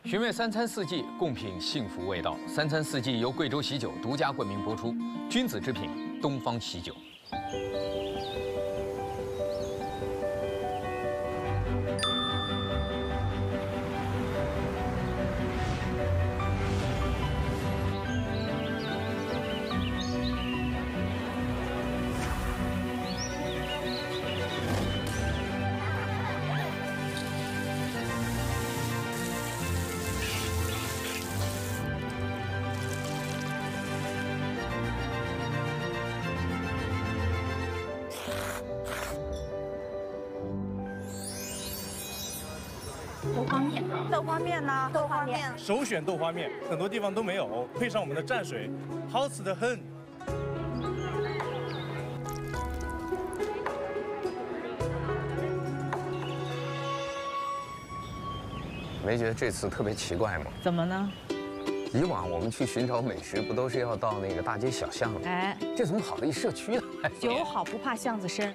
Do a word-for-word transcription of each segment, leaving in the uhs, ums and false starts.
寻味三餐四季，共品幸福味道。三餐四季由贵州喜酒独家冠名播出，君子之品，东方喜酒。 豆花面， 豆花面呢？豆花面， 首选豆花面，很多地方都没有，配上我们的蘸水，好吃的很。 没觉得这次特别奇怪吗？ 怎么呢？ 以往我们去寻找美食，不都是要到那个大街小巷的？ 哎， 这怎么跑到一社区来？ 酒好不怕巷子深。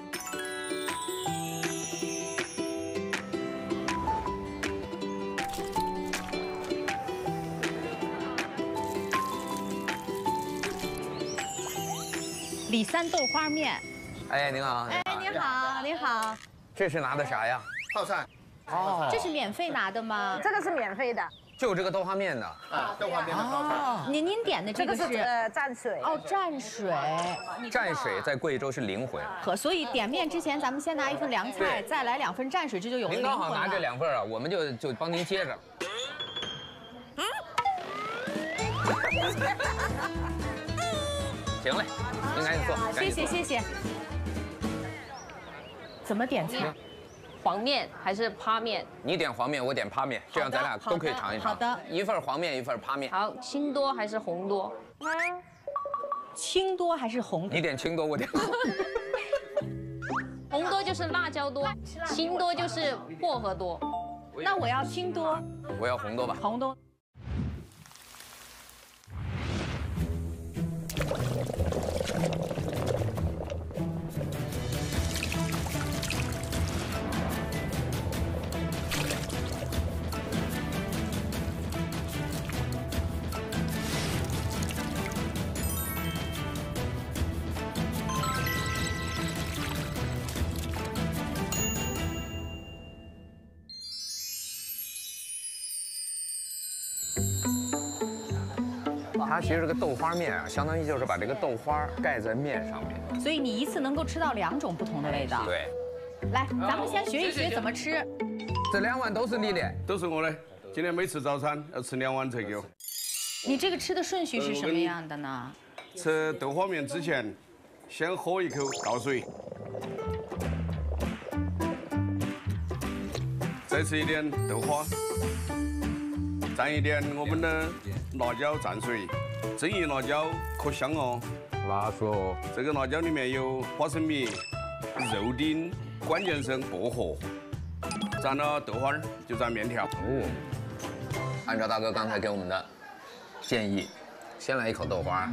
李三豆花面。 哎，您好。 哎，您好，您好。 这是拿的啥呀？ 套餐。 哦， 这是免费拿的吗？ 这个是免费的。 就这个豆花面的。 啊，豆花面的套餐。 您您点的这个是呃蘸水。 哦，蘸水。 蘸水在贵州是灵魂。 可所以点面之前，咱们先拿一份凉菜，再来两份蘸水，这就有了灵魂了。 您刚好拿这两份啊，我们就就帮您接着。嗯。行嘞，您赶紧坐。 谢谢谢谢。怎么点菜？ 黄面还是趴面？ 你点黄面，我点趴面，这样咱俩都可以尝一尝。 好的， 一份黄面，一份趴面。 好，清多还是红多？ 清多还是红多？ 你点清多，我点红。 红多就是辣椒多，清多就是薄荷多。 那我要清多。 我要红多吧。 红多。 它其实这个豆花面啊，相当于就是把这个豆花盖在面上面， 所以你一次能够吃到两种不同的味道。 对， 来，咱们先学一学怎么吃。 这两碗都是你的， 都是我的。今天没吃早餐，要吃两碗才给我。 你这个吃的顺序是什么样的呢？ 吃豆花面之前，先喝一口倒水，再吃一点豆花。 蘸一点我们的辣椒蘸水，蒸一辣椒可香哦。 那是哦。 这个辣椒里面有花生米、肉丁，关键是薄荷。蘸了豆花儿就蘸面条。 哦。按照大哥刚才给我们的建议，先来一口豆花。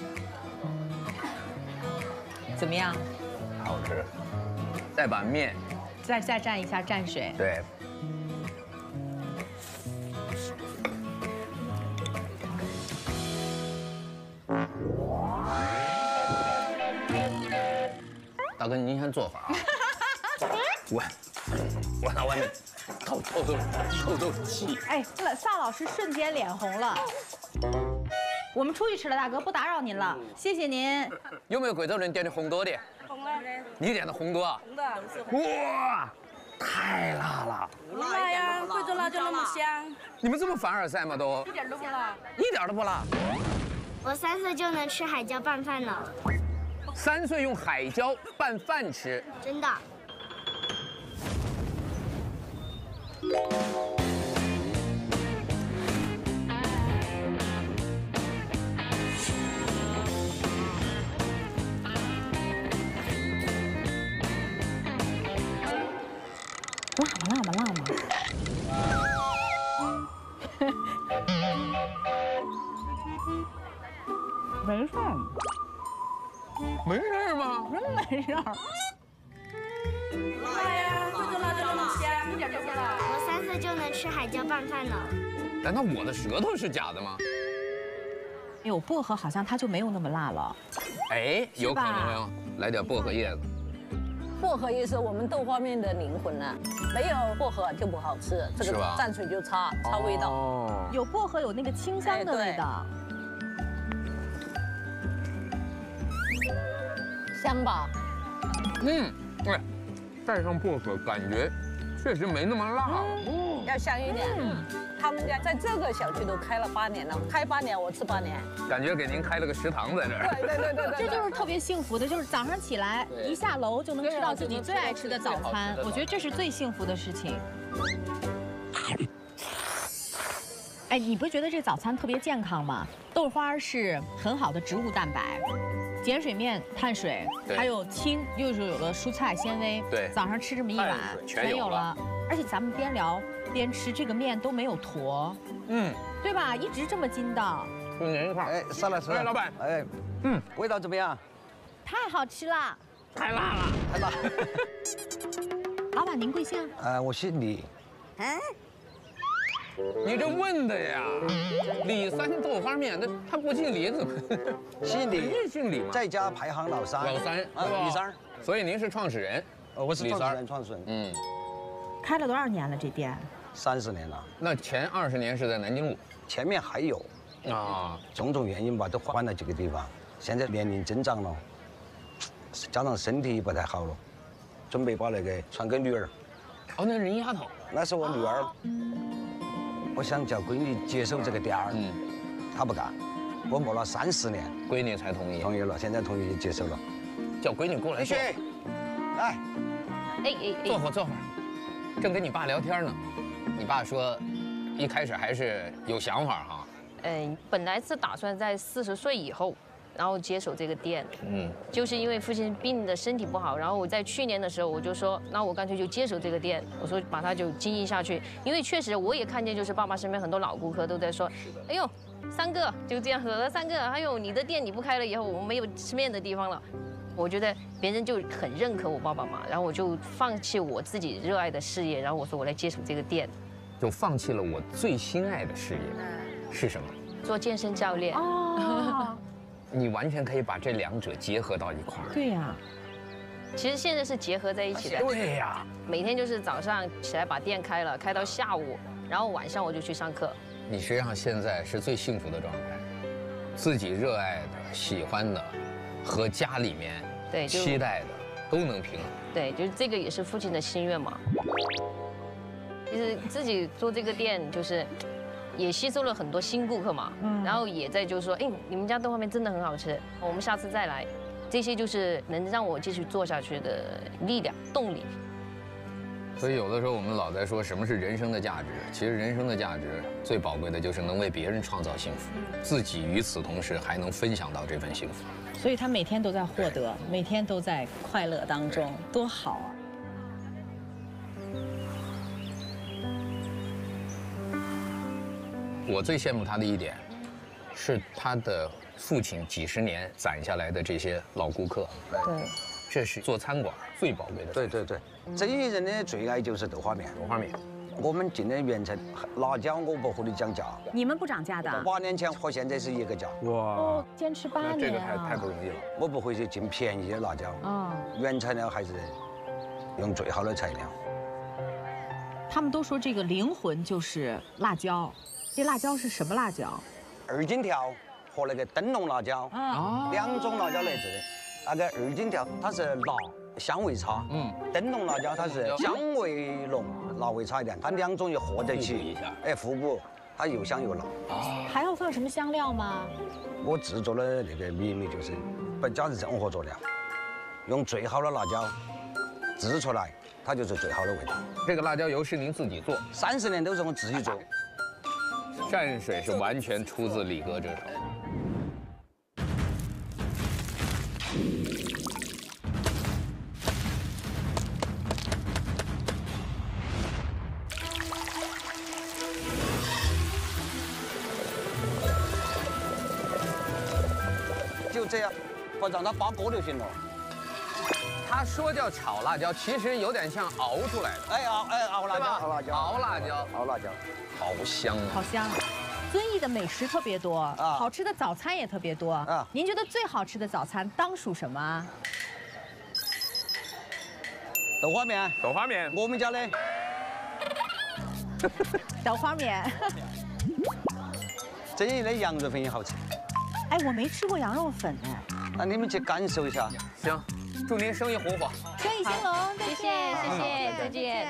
怎么样？ 好吃。再把面。 再再蘸一下蘸水。 对。 大哥，您先做法啊！我我到外面透透透透透气。 哎，萨老师瞬间脸红了。我们出去吃了，大哥，不打扰您了，谢谢您。 有没有贵州人点的红多的？ 红的。 你点的红多啊？ 红的。 哇，太辣了！ 不辣呀，贵州辣椒那么香。 你们这么凡尔赛吗？都一点都不辣， 一点都不辣。 我三岁就能吃海椒拌饭了。 三岁用海椒拌饭吃， 真的。 辣吗？辣吗？辣吗？没事。 没事吗？ 真没事。 辣呀，贵州辣椒那么香，一点都不辣。 我三岁就能吃吃海椒拌饭呢。 难道我的舌头是假的吗？ 有薄荷好像它就没有那么辣了。 哎，有可能哟，来点薄荷叶子。 薄荷也是我们豆花面的灵魂呢，没有薄荷就不好吃，这个蘸水就差差味道。 哦， 有薄荷有那个清香的味道， 香吧？ 嗯，对，带上薄荷，感觉确实没那么辣。 嗯，要香一点。他们家在这个小区都开了八年了，开八年我吃八年， 感觉给您开了个食堂在这儿。 对对对对对， 这就是特别幸福的，就是早上起来一下楼就能吃到自己最爱吃的早餐，我觉得这是最幸福的事情。哎，你不觉得这早餐特别健康吗？豆花是很好的植物蛋白，碱水面碳水，还有锌，又是有了蔬菜纤维。 对， 早上吃这么一碗全有了。 而且咱们边聊边吃，这个面都没有坨，嗯，对吧？一直这么筋道。 跟您一块儿。 哎，上来，上来， 老板。 哎，嗯，味道怎么样？ 太好吃了， 太辣了， 太辣。 老板您贵姓？ 呃，我姓李。 嗯。 你这问的呀，李三豆花面，那他不姓李怎么？ 姓李， 姓李吗？ 在家排行老三。 老三啊，李三。 所以您是创始人？ 呃，我是创始人，创始人。嗯。 开了多少年了？这店？ 三十年了。 那前二十年是在南京路， 前面还有。啊。种种原因吧，都换了几个地方。现在年龄增长了，加上身体不太好了，准备把那个传给女儿。 哦，那是您丫头。 那是我女儿。我想叫闺女接手这个店儿，嗯，她不干，我磨了三十年， 闺女才同意， 同意了，现在同意接手了， 叫闺女过来坐，来， 哎哎哎， 坐会儿坐会儿，正跟你爸聊天呢，你爸说，一开始还是有想法哈， 嗯，本来是打算在四十岁以后。然后接手这个店，嗯，就是因为父亲病的身体不好，然后我在去年的时候我就说，那我干脆就接手这个店，我说把它就经营下去，因为确实我也看见，就是爸爸身边很多老顾客都在说，哎呦，三个就这样喝了三个，还有你的店你不开了以后，我们没有吃面的地方了，我觉得别人就很认可我爸爸嘛，然后我就放弃我自己热爱的事业，然后我说我来接手这个店， 就放弃了我最心爱的事业，是什么？ 做健身教练。 哦。 你完全可以把这两者结合到一块儿。 对呀， 其实现在是结合在一起的。 对呀， 每天就是早上起来把店开了，开到下午，然后晚上我就去上课。 你实际上现在是最幸福的状态，自己热爱的、喜欢的，和家里面对期待的都能平衡。 对，就是这个也是父亲的心愿嘛。其实自己做这个店就是。也吸收了很多新顾客嘛，嗯，然后也在就是说，哎，你们家豆花面真的很好吃，我们下次再来，这些就是能让我继续做下去的力量、动力。 所以有的时候我们老在说什么是人生的价值，其实人生的价值最宝贵的就是能为别人创造幸福，自己与此同时还能分享到这份幸福。 所以他每天都在获得，每天都在快乐当中，多好啊！ 我最羡慕他的一点，是他的父亲几十年攒下来的这些老顾客。 对， 这是做餐馆最宝贵的。 对对对，这一人的最爱就是豆花面。 豆花面， 我们进的原材辣椒我不和你讲价。 你们不涨价的？ 八年前和现在是一个价。 哇， 哦，坚持八年啊！ 这个太太不容易了。 我不会去进便宜的辣椒。啊，原材料还是用最好的材料。 他们都说这个灵魂就是辣椒。这辣椒是什么辣椒？ 二荆条和那个灯笼辣椒，啊，两种辣椒来制的。那个二荆条它是辣，香味差，嗯，灯笼辣椒它是香味浓，辣味差一点。它两种又合在一起，哎，互补，它又香又辣。 还要放什么香料吗？ 我制作的那个秘密就是不加任何佐料，用最好的辣椒制出来，它就是最好的味道。 这个辣椒油是您自己做？ 三十年都是我自己做。 蘸水是完全出自李哥之手。 就这样，不让它发锅就行了。 他说叫炒辣椒，其实有点像熬出来的。 哎熬哎熬辣椒， 熬辣椒，熬辣椒， 熬辣椒， 好香啊！ 好香。遵义的美食特别多， 啊， 好吃的早餐也特别多啊。您觉得最好吃的早餐当属什么啊？ 豆花面， 豆花面， 我们家的。 豆花面。 遵义的羊肉粉也好吃。 哎，我没吃过羊肉粉哎。 那你们去感受一下。 行，祝您生意红火， 生意兴隆， 谢谢谢谢，再见。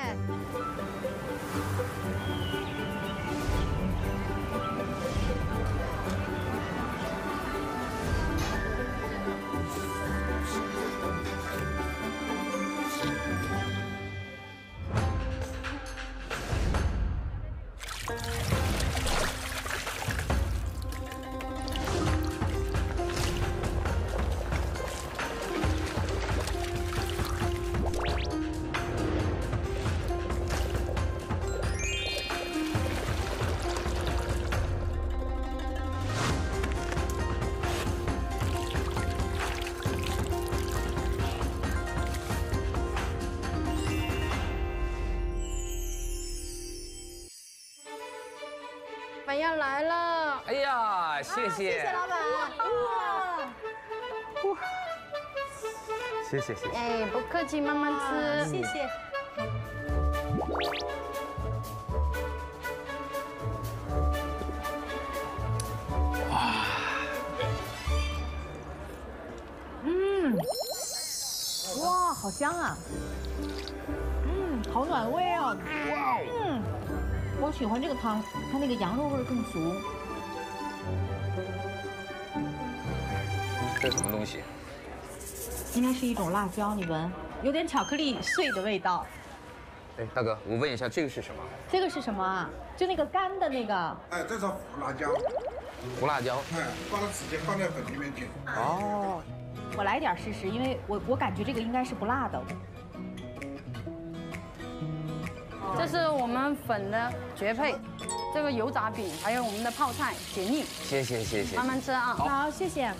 饭要来了！ 哎呀，谢谢， 谢谢老板。哇， 谢谢谢谢。 哎，不客气，慢慢吃。 谢谢。哇，嗯，哇，好香啊！嗯，好暖胃啊！哇，嗯。我喜欢这个汤，它那个羊肉味更足。 这是什么东西？ 应该是一种辣椒，你闻，有点巧克力碎的味道。 哎，大哥，我问一下，这个是什么？ 这个是什么啊？就那个干的那个。 哎，这是胡辣椒。 胡辣椒。 哎，把它直接放在粉里面去。 哦。 我来点试试，因为我我感觉这个应该是不辣的。 这是我们粉的绝配，这个油炸饼，还有我们的泡菜解腻。 谢谢谢谢， 慢慢吃啊。 好，谢谢。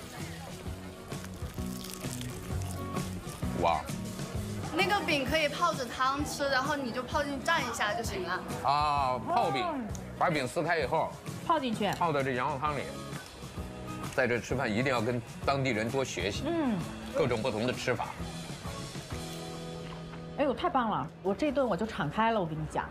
哇， 那个饼可以泡着汤吃，然后你就泡进去蘸一下就行了。 啊，泡饼，把饼撕开以后泡进去， 泡到这羊肉汤里。在这吃饭一定要跟当地人多学习，嗯，各种不同的吃法。 哎呦，太棒了！我这顿我就敞开了，我跟你讲。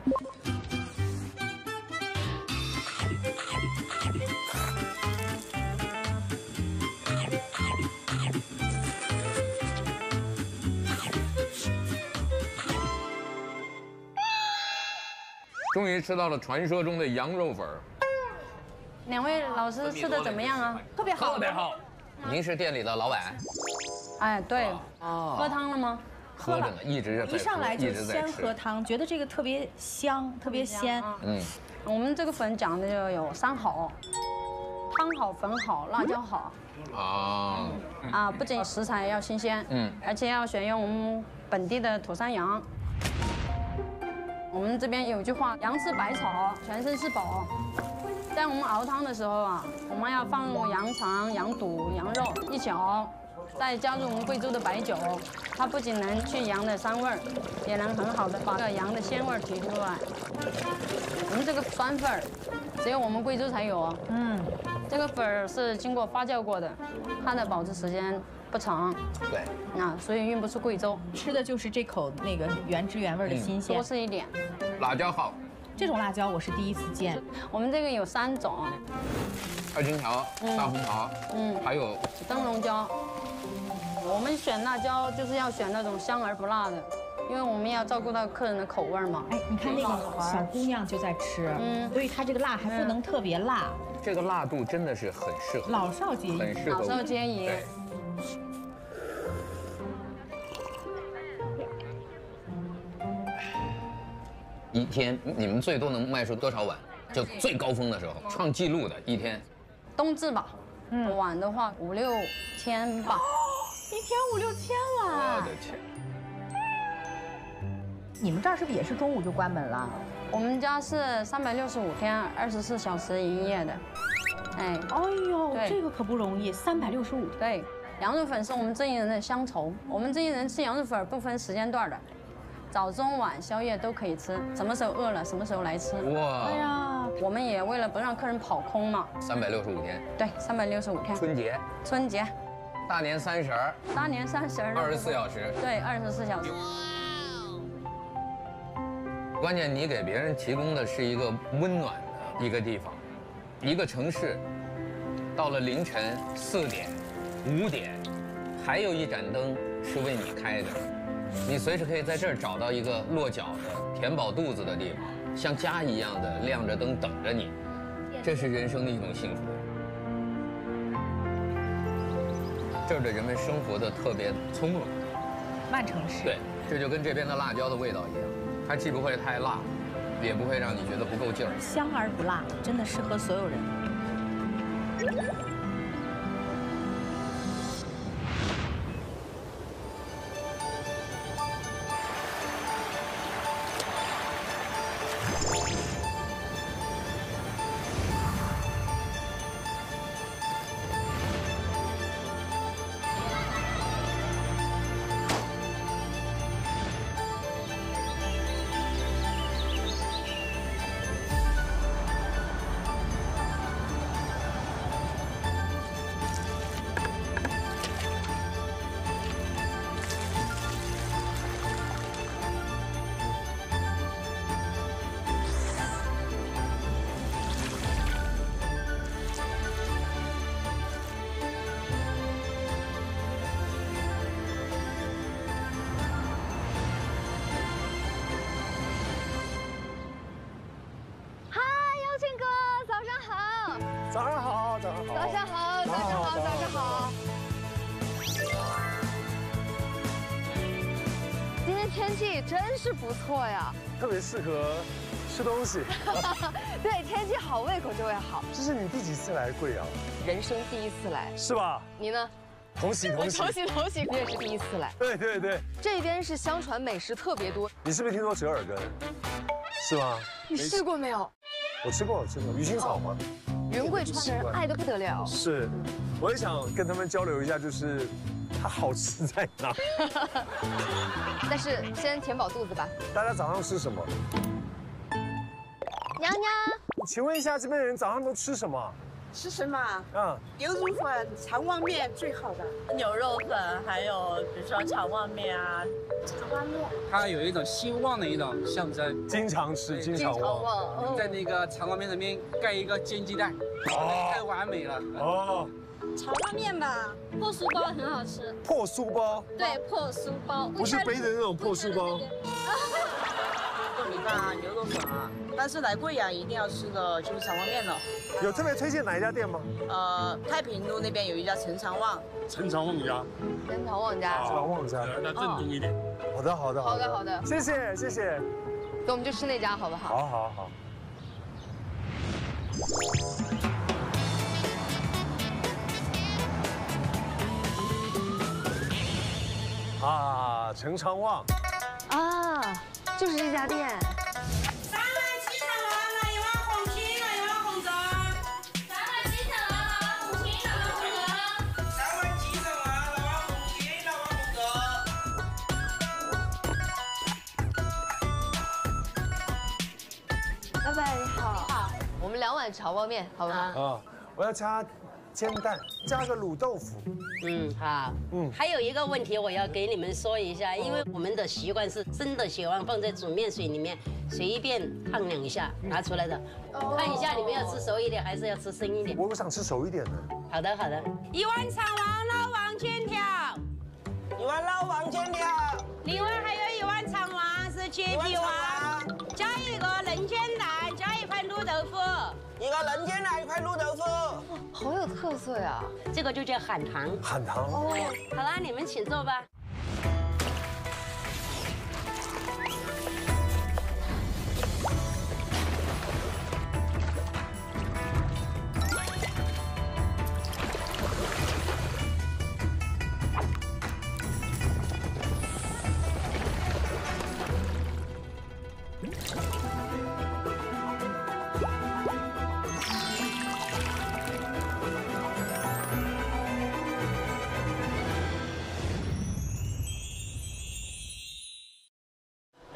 终于吃到了传说中的羊肉粉儿。 两位老师吃的怎么样啊？ 特别好， 特别好。您是店里的老板？ 哎，对。哦。喝汤了吗？ 喝着呢，一直在一上来就先喝汤，觉得这个特别香，特别鲜。 嗯，我们这个粉讲的就有三好：汤好、粉好、辣椒好。啊。啊，不仅食材要新鲜，嗯，而且要选用我们本地的土山羊。我们这边有句话：羊吃百草，全身是宝。在我们熬汤的时候啊，我们要放入羊肠、羊肚、羊肉一起熬。再加入我们贵州的白酒，它不仅能去羊的膻味儿，也能很好的把这个羊的鲜味儿提出来。我们这个酸粉儿，只有我们贵州才有哦。嗯，这个粉儿是经过发酵过的，它的保质时间不长。 对。 啊，所以运不出贵州。 吃的就是这口那个原汁原味的新鲜。 多吃一点。 辣椒好。 这种辣椒我是第一次见。 我们这个有三种。 二荆条、大红桃，嗯，还有灯笼椒。我们选辣椒就是要选那种香而不辣的，因为我们要照顾到客人的口味嘛。 哎，你看那个小姑娘就在吃，嗯，所以她这个辣还不能特别辣。 这个辣度真的是很适合老少皆宜， 很适合老少皆宜。 一天你们最多能卖出多少碗？就最高峰的时候，创纪录的一天。 冬至吧，嗯，碗的话五六千吧。 一天五六千碗！ 我的天！ 你们这儿是不是也是中午就关门了？ 我们家是三百六十五天，二十四小时营业的。哎， 哎呦，这个可不容易，三百六十五。 对， 羊肉粉是我们这一人的乡愁，我们这一人吃羊肉粉不分时间段的，早中晚宵夜都可以吃，什么时候饿了什么时候来吃。哇！哎呀，我们也为了不让客人跑空嘛。 三百六十五天。对， 三百六十五天。 春节。 春节。 大年三十儿。 大年三十儿。 二十四小时。 对，二十四小时。 关键你给别人提供的是一个温暖的一个地方，一个城市，到了凌晨四点、五点，还有一盏灯是为你开的。你随时可以在这儿找到一个落脚的、填饱肚子的地方，像家一样的亮着灯等着你，这是人生的一种幸福。这儿的人们生活的特别从容， 慢城市。 对，这就跟这边的辣椒的味道一样，它既不会太辣，也不会让你觉得不够劲儿， 香而不辣，真的适合所有人。 早上好，早上好， 早上好，早上好，早上好。今天天气真是不错呀， 特别适合吃东西。 对，天气好，胃口就会好。 这是你第几次来贵阳？ 人生第一次来， 是吧？ 你呢？ 同喜同喜， 同喜同喜，你也是第一次来。 对对对， 这边是相传美食特别多。 你是不是听说折耳根？是吗？ 你试过没有？ 我吃过，我吃过鱼腥草吗？ 云贵川的人爱得不得了。 是，我也想跟他们交流一下，就是它好吃在哪。 但是先填饱肚子吧。 大家早上吃什么？ 娘娘， 请问一下，这边人早上都吃什么？ 吃什么？ 嗯， 牛肉粉、肠旺面最好的。 牛肉粉，还有比如说肠旺面啊。 肠旺面， 它有一种兴旺的一种象征。 经常吃，经常旺。 在那个肠旺面上面盖一个煎鸡蛋，哦，太完美了。哦。 肠旺面吧，破酥包很好吃。 破酥包？ 对，破酥包。 不是背的那种破酥包。 豆米饭啊，牛肉粉啊，但是来贵阳一定要吃的就是肠旺面了。 有特别推荐哪一家店吗？ 呃，太平路那边有一家陈肠旺。 陈肠旺家。 陈肠旺家。 陈肠旺家， 要正宗一点。 好的，好的， 好的，好的。 谢谢，谢谢。 那我们就吃那家好不好？ 好好好。啊，陈肠旺。 啊，就是这家店。 三碗鸡肠旺，来一碗红青，来一碗红枣。三碗鸡肠旺，来碗红青，来碗红枣。三碗鸡肠旺，来碗红青，来碗红枣。 老板你好。你好。我们两碗肠旺面，好不好？ 啊，我要加煎蛋，加个卤豆腐。 嗯，好。嗯，还有一个问题我要给你们说一下，因为我们的习惯是真的喜欢放在煮面水里面随便烫两下拿出来的。看一下你们要吃熟一点还是要吃生一点？ 我我想吃熟一点的。 好的好的。 一碗肠旺捞王煎条， 一碗捞王煎条。 另外还有一碗肠旺是切皮旺，加一个嫩煎蛋，加一块卤豆腐。 一个嫩煎蛋，一块卤豆腐， 好有特色呀！ 这个就叫喊糖。 喊糖。 哦，好了，你们请坐吧。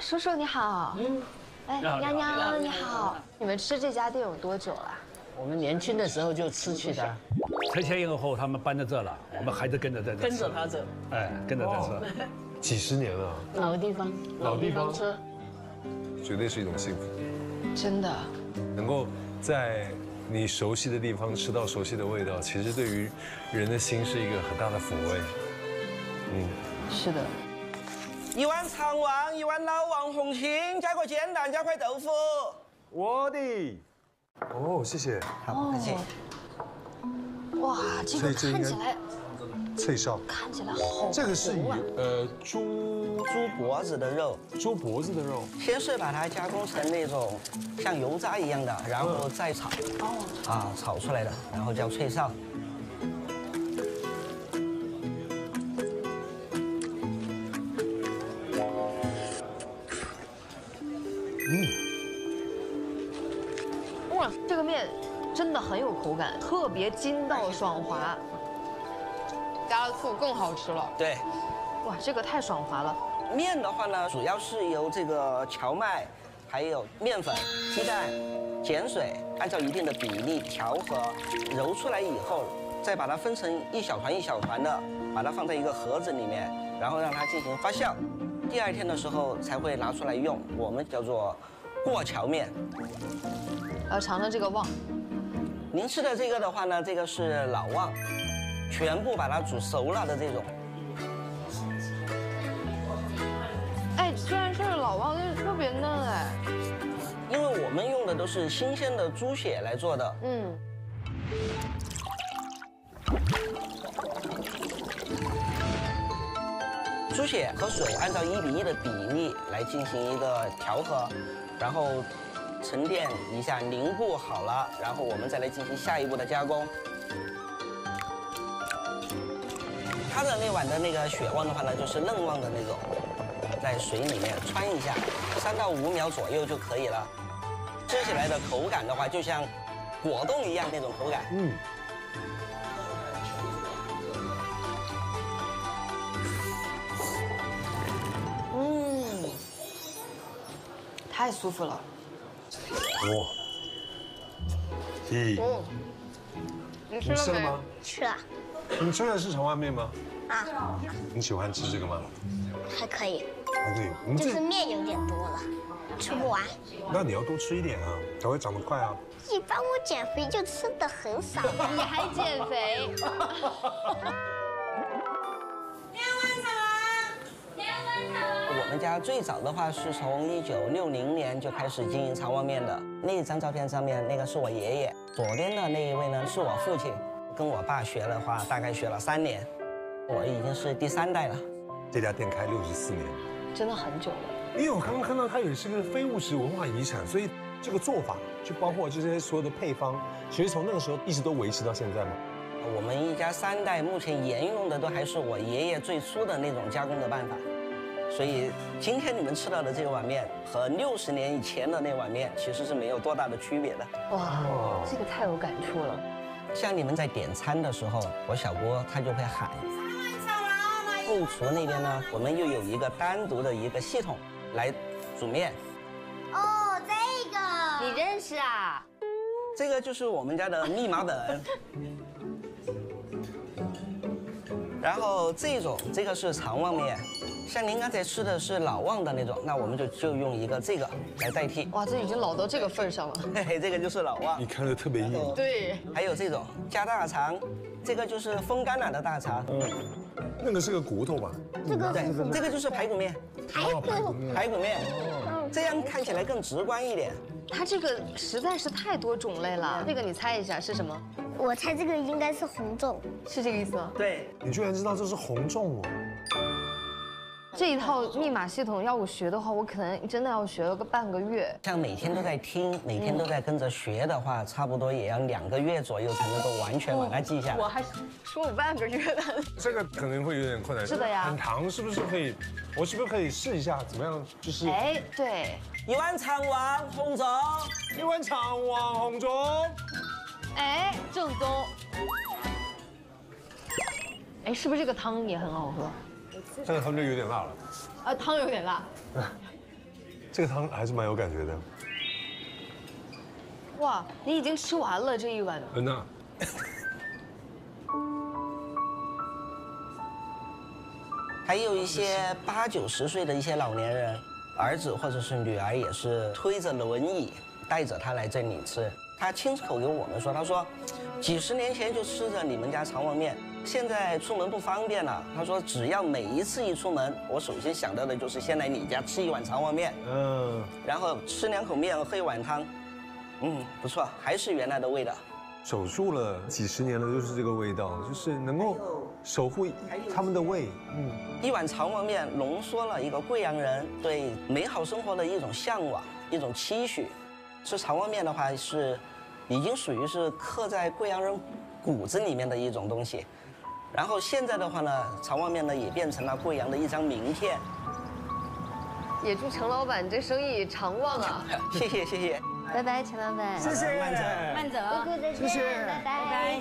叔叔你好。嗯。哎， 你好娘娘你好你好。你们吃这家店有多久了？ 我们年轻的时候就吃去的， 拆迁以后他们搬到这了，我们还是跟着在这。 跟着他走。 哎，跟着在这。 几十年了。 老地方， 老地方吃， 绝对是一种幸福。 真的。 能够在你熟悉的地方吃到熟悉的味道，其实对于人的心是一个很大的抚慰。嗯， 是的。 一碗肠旺，一碗老王红青，加个煎蛋，加块豆腐。 我的。哦，谢谢。 好，客气。 哇，这个看起来脆烧， 看起来好。 这个是以呃猪猪脖子的肉， 猪脖子的肉， 先是把它加工成那种像油渣一样的，然后再炒。哦。啊，炒出来的，然后叫脆烧。 哇，这个面真的很有口感，特别筋道爽滑，加了醋更好吃了。 对， 哇，这个太爽滑了。 面的话呢，主要是由这个荞麦，还有面粉、鸡蛋、碱水，按照一定的比例调和，揉出来以后，再把它分成一小团一小团的，把它放在一个盒子里面，然后让它进行发酵。第二天的时候才会拿出来用，我们叫做过桥面。 要尝尝这个旺。 您吃的这个的话呢，这个是老旺，全部把它煮熟了的这种。 哎，虽然是老旺，但是特别嫩哎。 因为我们用的都是新鲜的猪血来做的。嗯。猪血和水按照一比一的比例来进行一个调和，然后沉淀一下，凝固好了，然后我们再来进行下一步的加工。它的那碗的那个血旺的话呢，就是嫩旺的那种，在水里面汆一下，三到五秒左右就可以了。吃起来的口感的话，就像果冻一样那种口感。嗯。 嗯，太舒服了。 哇！咦？ 嗯，你吃了吗？ 吃了。 你吃的是荞麦面吗？ 啊。 你喜欢吃这个吗？ 还可以。 还可以。我们就是面有点多了，吃不完。 那你要多吃一点啊，才会长得快啊。 一般我减肥就吃的很少。 你还减肥？ 我们家最早的话是从一九六零年就开始经营肠旺面的。那一张照片上面那个是我爷爷，左边的那一位呢是我父亲，跟我爸学的话大概学了三年，我已经是第三代了。 这家店开六十四年， 真的很久了。 因为我刚刚看到它也是个非物质文化遗产，所以这个做法就包括这些所有的配方，其实从那个时候一直都维持到现在嘛。 我们一家三代目前沿用的都还是我爷爷最初的那种加工的办法。所以今天你们吃到的这碗面和六十年以前的那碗面其实是没有多大的区别的。 哇，这个太有感触了。 像你们在点餐的时候，我小郭他就会喊。后厨那边呢，我们又有一个单独的一个系统来煮面。 哦，这个你认识啊？ 这个就是我们家的密码本。然后这种这个是肠旺面。像您刚才吃的是老旺的那种，那我们就就用一个这个来代替。 哇，这已经老到这个份上了。 嘿嘿，这个就是老旺。 你看着特别硬。 对。 还有这种加大肠，这个就是风干了的大肠。 嗯，那个是个骨头吧？ 这个对，这个就是排骨面。 排骨。 排骨面，这样看起来更直观一点。 它这个实在是太多种类了。这个你猜一下是什么？ 我猜这个应该是红粽， 是这个意思吗？ 对。 你居然知道这是红粽哦？ 这一套密码系统要我学的话，我可能真的要学了个半个月。 像每天都在听，每天都在跟着学的话，差不多也要两个月左右才能够完全把它记下来。 我还说我半个月了。 这个可能会有点困难。 是的呀。 很糖是不是可以？我是不是可以试一下？怎么样？就是。 哎，对。 一碗肠旺红粽， 一碗肠旺红粽。 哎，正宗。哎，是不是这个汤也很好喝？ 这个汤就有点辣了。 啊，汤有点辣。 这个汤还是蛮有感觉的。 哇，你已经吃完了这一碗。 嗯呐。 还有一些八九十岁的一些老年人，儿子或者是女儿也是推着轮椅带着他来这里吃。他亲口跟我们说，他说，几十年前就吃着你们家肠旺面，现在出门不方便了。他说，只要每一次一出门，我首先想到的就是先来你家吃一碗肠旺面，嗯，然后吃两口面，喝一碗汤，嗯，不错，还是原来的味道。 守住了几十年了，就是这个味道，就是能够守护他们的胃。嗯， 一碗肠旺面浓缩了一个贵阳人对美好生活的一种向往，一种期许。吃肠旺面的话，是已经属于是刻在贵阳人骨子里面的一种东西。然后现在的话呢，肠旺面呢也变成了贵阳的一张名片。 也祝陈老板这生意长旺啊！ 谢谢谢谢。 拜拜，陈老板。 谢谢， 慢走， 慢走， 姑姑再见， 谢谢， 拜拜。拜拜。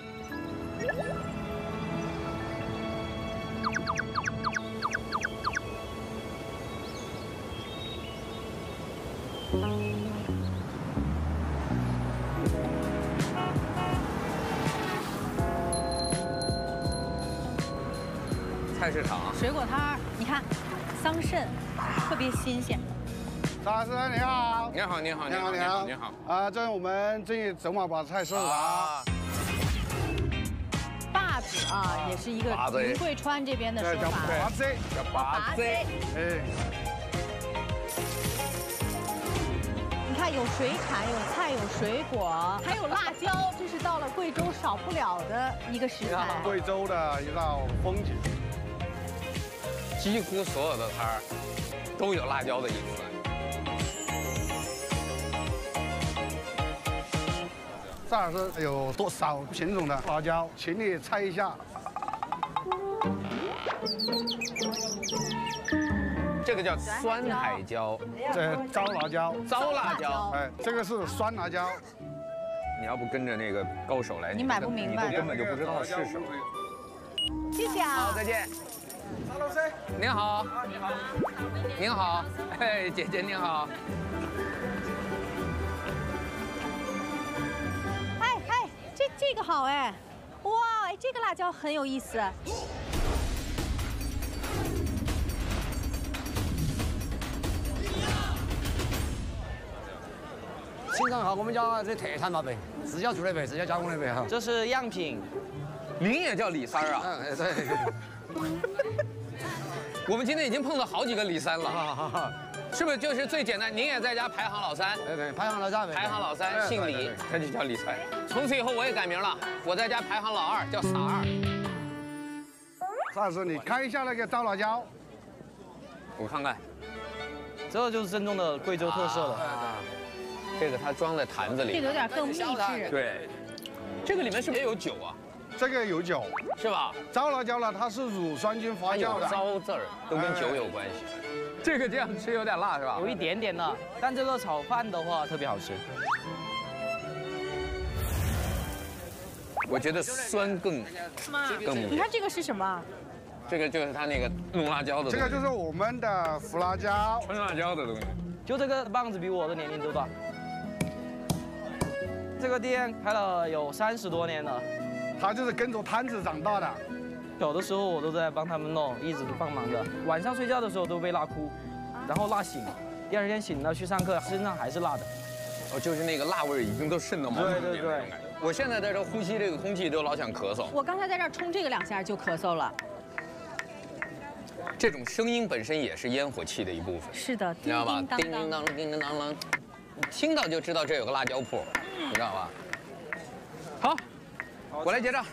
菜市场， 水果摊儿，你看，桑葚，特别新鲜。 张老师你好， 你好，你好，你好，你好，你好。 啊，这是我们这里走马堡菜市场。 把子啊，也是一个云贵川这边的说法。 把子， 叫把子。 哎。 你看，有水产，有菜，有水果，还有辣椒，这是到了贵州少不了的一个食材。 贵州的一道风景。 几乎所有的摊儿都有辣椒的影子。 这儿是有多少品种的辣椒，请你猜一下。 这个叫酸海椒， 这糟辣椒， 糟辣椒， 哎，这个是酸辣椒。 你要不跟着那个高手来， 你买不明白， 你根本就不知道是什么。 谢谢啊， 好，再见。张老师，您好。你好。您好，哎，姐姐您好。 哎哎，这这个好哎，哇，哎，这个辣椒很有意思。 清蒸哈，我们家这特产大贝，自家做的贝，自家加工的贝哈。这是样品。 您也叫李三儿啊？ 嗯，对。 我们今天已经碰到好几个李三了，是不是就是最简单？您也在家排行老三？ 对对，排行老三。 排行老三，姓李，他就叫李三。从此以后我也改名了，我在家排行老二，叫傻二。 张老师，你看一下那个糟辣椒， 我看看， 这就是正宗的贵州特色了。 这个它装在坛子里， 这个有点更秘制。 对，这个里面是不是也有酒啊？ 这个有酒， 是吧？ 糟辣椒呢，它是乳酸菌发酵的， 糟字儿都跟酒有关系。这个这样吃有点辣是吧？ 有一点点辣，但这个炒饭的话特别好吃。 我觉得酸更更。 你看这个是什么？ 这个就是它那个弄辣椒的。 这个就是我们的胡辣椒， 纯辣椒的东西。 就这个棒子比我的年龄都大。这个店开了有三十多年了。 他就是跟着摊子长大的， 小的时候我都在帮他们弄，一直帮忙的。晚上睡觉的时候都被辣哭，然后辣醒，第二天醒了去上课，身上还是辣的。 哦，就是那个辣味已经都渗到毛里面对对对， 我现在在这呼吸这个空气都老想咳嗽。 我刚才在这儿冲这个两下就咳嗽了。 这种声音本身也是烟火气的一部分。 是的， 你知道吧？叮叮当，叮叮当当，听到就知道这有个辣椒铺，你知道吧？好。我来结账。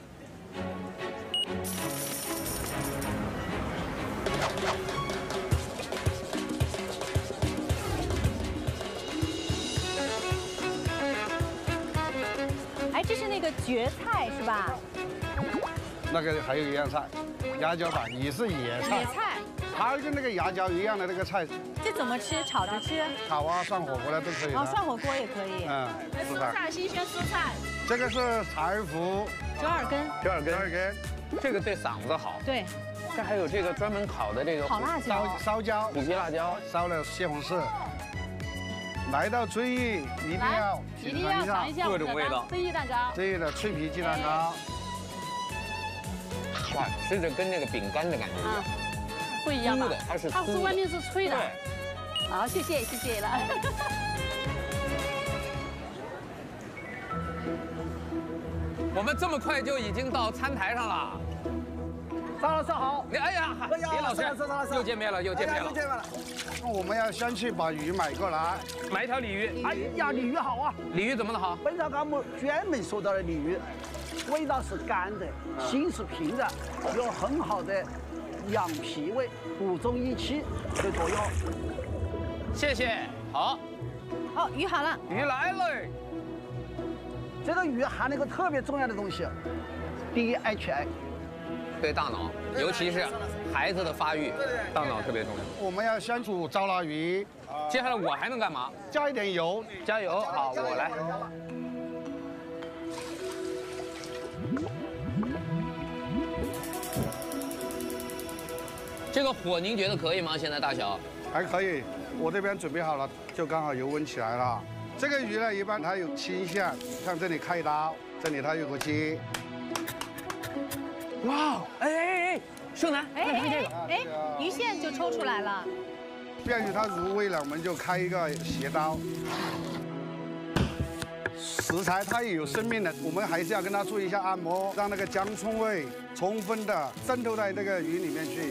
哎，这是那个蕨菜是吧？ 那个还有一样菜，鸭脚板也是野菜。 野菜。 还有跟那个鸭脚一样的那个菜。 这怎么吃？炒着吃？ 炒啊，涮火锅的都可以。 哦，涮火锅也可以。 嗯， 蔬菜，新鲜蔬菜。 这个是柴胡， 折耳根， 折耳根， 折耳根， 这个对嗓子好。 对， 这还有这个专门烤的这个烤辣椒、 烧椒、 虎皮辣椒， 烧了西红柿。来到追忆，一定要一定要尝一下各种味道。 追忆蛋糕， 追忆的脆皮鸡蛋糕。 哇，吃着跟那个饼干的感觉一样， 不一样吧？ 它是它是外面是脆的。 对。 好，谢谢谢谢了。 我们这么快就已经到餐台上了。 张老师好， 哎呀，李老师又见面了，又见面了， 又见面了。我们要先去把鱼买过来， 买一条鲤鱼。 哎呀，鲤鱼好啊！ 鲤鱼怎么的好？ 本草纲目专门说到了鲤鱼，味道是甘的，心是平的，有很好的养脾胃、补中益气的作用。 谢谢，好。 好，鱼好了， 鱼来了。 这个鱼含了一个特别重要的东西 ，D H A。 对大脑，尤其是孩子的发育，大脑特别重要。 我们要先煮糟腊鱼， 接下来我还能干嘛？ 加一点油， 加油。好，我来。这个火您觉得可以吗？现在大小还可以，我这边准备好了，就刚好油温起来了。这个鱼呢，一般它有青线，像这里开刀，这里它有个接。 哇，哎哎哎，盛楠， 哎哎哎，鱼线就抽出来了。 便于它入味了，我们就开一个斜刀。食材它也有生命的，我们还是要跟它做一下按摩，让那个姜葱味充分的渗透在那个鱼里面去。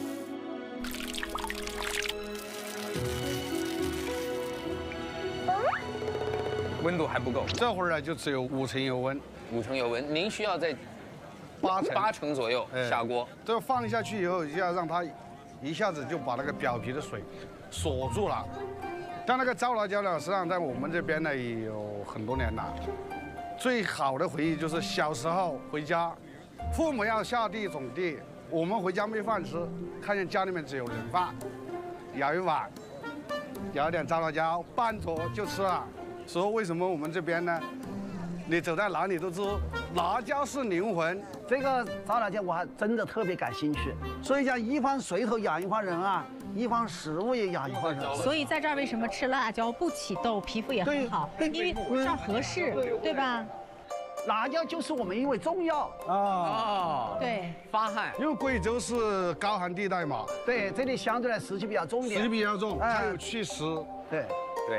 温度还不够， 这会儿呢就只有五成油温， 五成油温，您需要在八成八成左右下锅。 这放下去以后，就要让它一下子就把那个表皮的水锁住了。像那个糟辣椒呢，实际上在我们这边呢也有很多年了。最好的回忆就是小时候回家，父母要下地种地，我们回家没饭吃，看见家里面只有冷饭，舀一碗，舀一点糟辣椒拌着就吃了。说为什么我们这边呢？你走在哪里都知道，辣椒是灵魂。 这个糟辣椒我还真的特别感兴趣，所以讲一方水土养一方人啊，一方食物也养一方人。 所以在这儿为什么吃辣椒不起痘，皮肤也很好？因为这样合适，对吧？ 辣椒就是我们因为中药啊， 对， 发汗。 因为贵州是高寒地带嘛， 对，这里相对来湿气比较重一点， 湿气比较重，还有祛湿。 对对。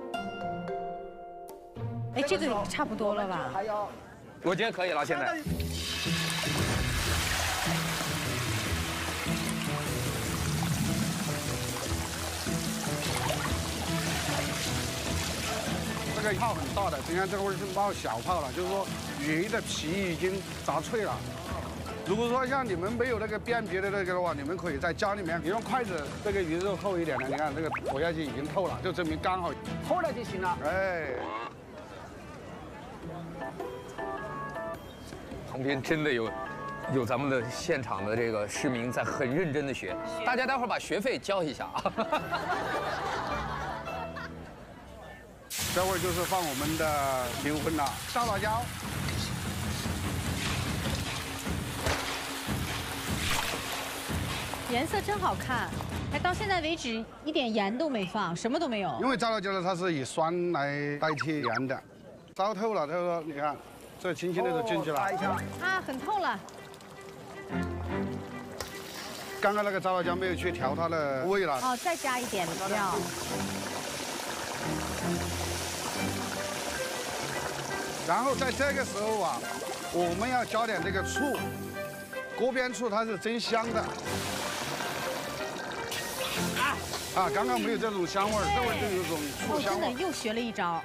哎，这个差不多了吧？ 还要， 我觉得可以了，现在。 这个泡很大的，你看这个味儿是冒小泡了，就是说鱼的皮已经炸脆了。如果说像你们没有那个变皮的那个的话，你们可以在家里面，你用筷子，这个鱼肉厚一点的，你看这个剁下去已经透了，就证明刚好透了就行了。 哎。 旁边真的有，有咱们的现场的这个市民在很认真的学，大家待会儿把学费交一下啊。 这会儿就是放我们的灵魂了，烧辣椒。 颜色真好看，哎，到现在为止一点盐都没放，什么都没有。 因为糟辣椒呢，它是以酸来代替盐的，烧透了，这个你看。这轻轻的就进去了， 啊，很透了。 刚刚那个糟辣椒没有去调它的味了。 哦，再加一点料。 然后在这个时候啊，我们要加点这个醋，锅边醋它是真香的。啊，刚刚没有这种香味儿，这会儿就有种醋香味。 真的又学了一招。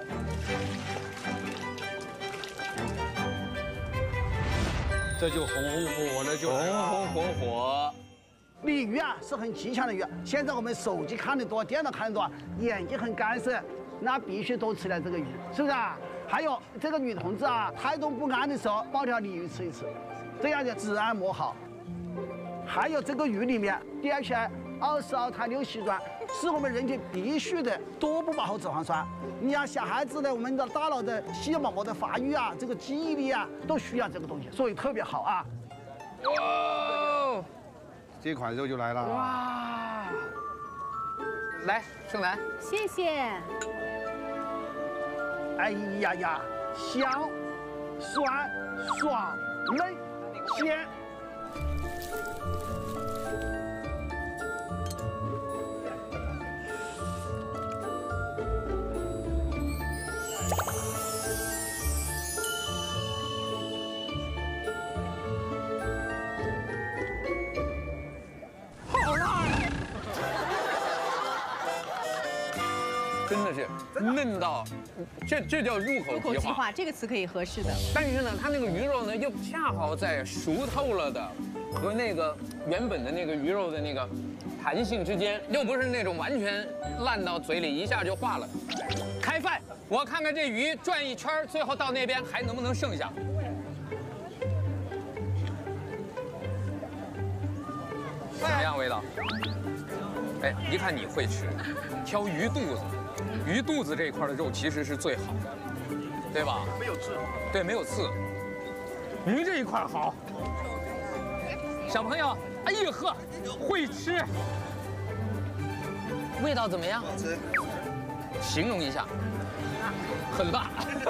这就红红火的，就红红火火。 鲤鱼啊是很吉祥的鱼，现在我们手机看得多，电脑看得多，眼睛很干涩，那必须多吃点这个鱼，是不是啊？还有这个女同志啊，胎动不安的时候，抱条鲤鱼吃一吃，这样就自按摩好。还有这个鱼里面 D H A 二十二肽六烯酸是我们人体必须的多不饱和脂肪酸。你像小孩子的我们的大脑的细胞膜的发育啊，这个记忆力啊，都需要这个东西，所以特别好啊。 哇！ 第一款肉就来了。 哇！来，盛来。 谢谢。 哎呀呀，香、酸、爽、嫩、鲜。 好辣呀！真的是嫩到，这这叫入口入口即即化。 化，这个词可以合适的。 但是呢，它那个鱼肉呢，又恰好在熟透了的和那个原本的那个鱼肉的那个弹性之间，又不是那种完全烂到嘴里一下就化了。开饭，我看看这鱼转一圈，最后到那边还能不能剩下？怎么样味道？哎，一看你会吃，挑鱼肚子，鱼肚子这一块的肉其实是最好的，对吧？ 没有刺。 对，没有刺。鱼这一块好。小朋友，哎呀呵，会吃。味道怎么样？ 好吃。 形容一下。很辣。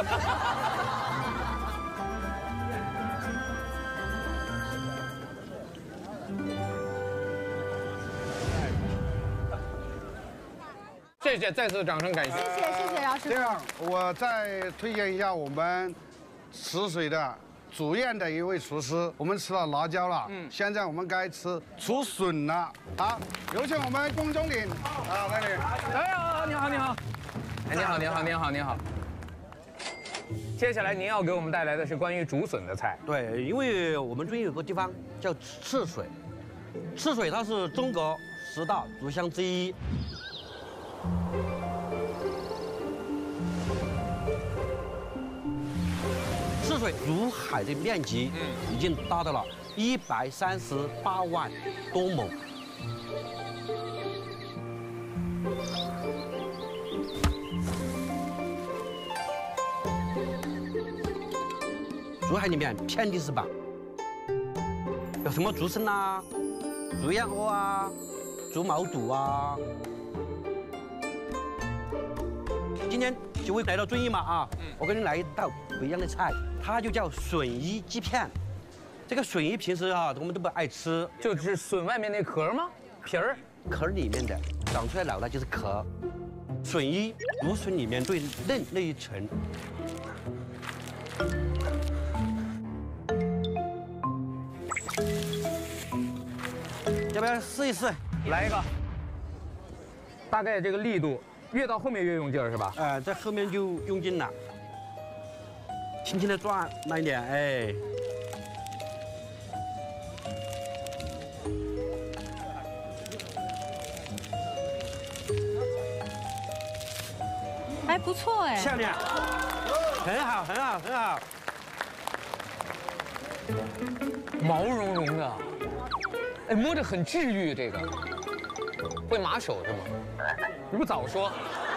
谢谢，再次掌声感谢。 谢谢谢谢姚师傅。 这样，我再推荐一下我们池水的主宴的一位厨师。我们吃了辣椒了，嗯，现在我们该吃竹笋了。好，有请我们龚中鼎啊，那里。 哎呀，你好你好，哎你好你好你好你好。接下来您要给我们带来的是关于竹笋的菜。 对，因为我们这边有个地方叫赤水，赤水它是中国十大竹乡之一。赤水入海的面积已经达到了一百三十八万多亩。竹海里面遍地是宝，有什么竹笙啊、竹燕窝啊、竹毛肚啊。今天几位来到遵义嘛啊，我给你来一道不一样的菜，它就叫笋衣鸡片。这个笋衣平时啊我们都不爱吃， 就是笋外面那壳吗？皮儿， 壳里面的长出来老的就是壳。笋衣芦笋里面最嫩那一层。要不要试一试？ 来一个。大概这个力度。越到后面越用劲儿是吧？ 哎，在后面就用劲了，轻轻的转，慢一点，哎。 还不错哎。 漂亮，很好，很好，很好。 毛茸茸的，哎，摸着很治愈，这个会麻手是吗？你不早说！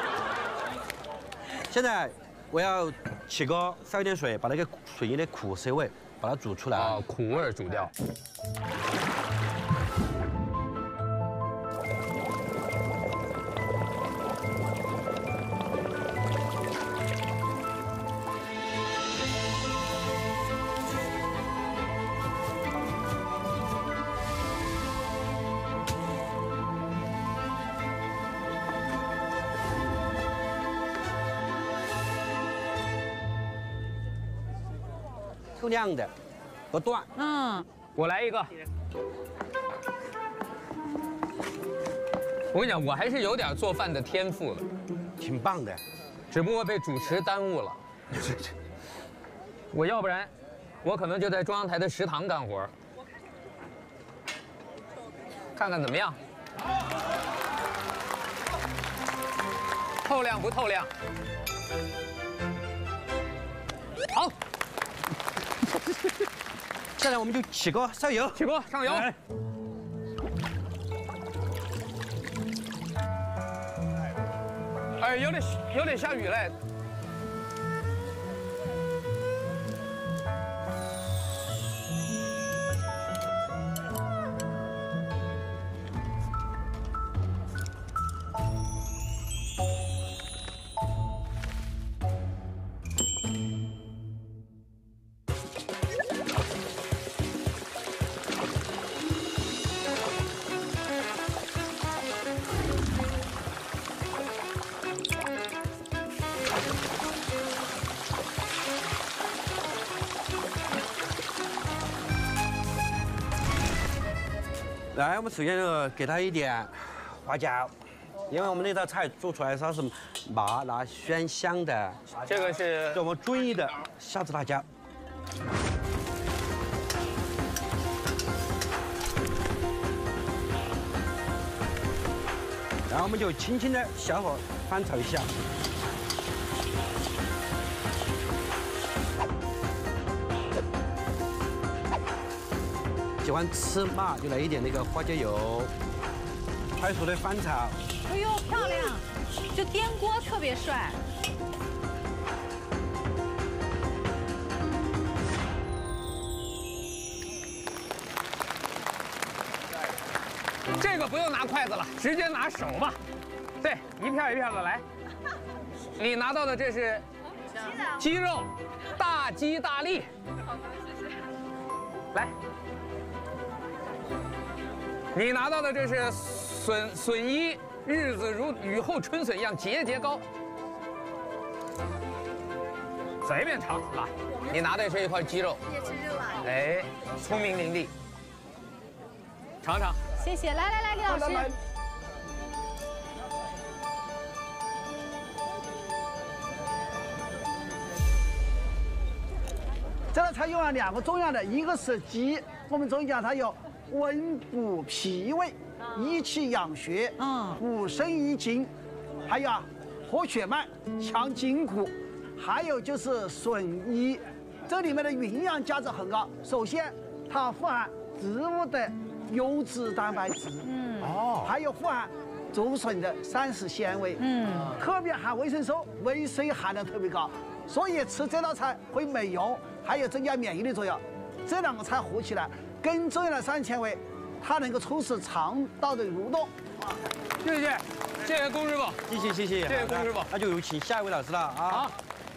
现在我要起锅烧一点水，把那个笋衣的苦涩味把它煮出来。 啊，苦味煮掉。 透亮的，不断。 嗯， 我来一个。我跟你讲，我还是有点做饭的天赋的， 挺棒的， 只不过被主持耽误了。我要不然，我可能就在中央台的食堂干活，看看怎么样。透亮不透亮？好。 现在我们就起锅烧油， 起锅上油。哎，有点有点下雨嘞。 来，我们首先呢给它一点花椒，因为我们那道菜做出来它是麻辣鲜香的。 这个是我们遵义的虾子辣椒。然后我们就轻轻的小火翻炒一下。喜欢吃辣就来一点那个花椒油，快速的翻炒。 哎呦，漂亮！就颠锅特别帅。 这个不用拿筷子了，直接拿手吧。对，一片一片的来。你拿到的这是鸡肉，大吉大利。来。你拿到的这是笋笋衣，日子如雨后春笋一样节节高。随便尝来，你拿的是一块鸡肉， 也吃肉啊。 哎，聪明伶俐。尝尝。 谢谢，来来来，李老师。 这道菜用了两个中药的，一个是鸡，我们中医讲它有温补脾胃、益气养血、嗯，补肾益精，还有啊，活血脉、强筋骨，还有就是笋衣，这里面的营养价值很高。首先，它富含植物的优质蛋白质，嗯，哦，还有富含竹笋的膳食纤维，嗯，特别含维生素，维 C 含量特别高，所以吃这道菜会美容，还有增加免疫力作用。这两个菜合起来，更重要的膳食纤维，它能够促使肠道的蠕动。 谢谢，谢谢龚师傅， 谢谢谢谢， 谢谢龚师傅。 那就有请下一位老师了啊。 好。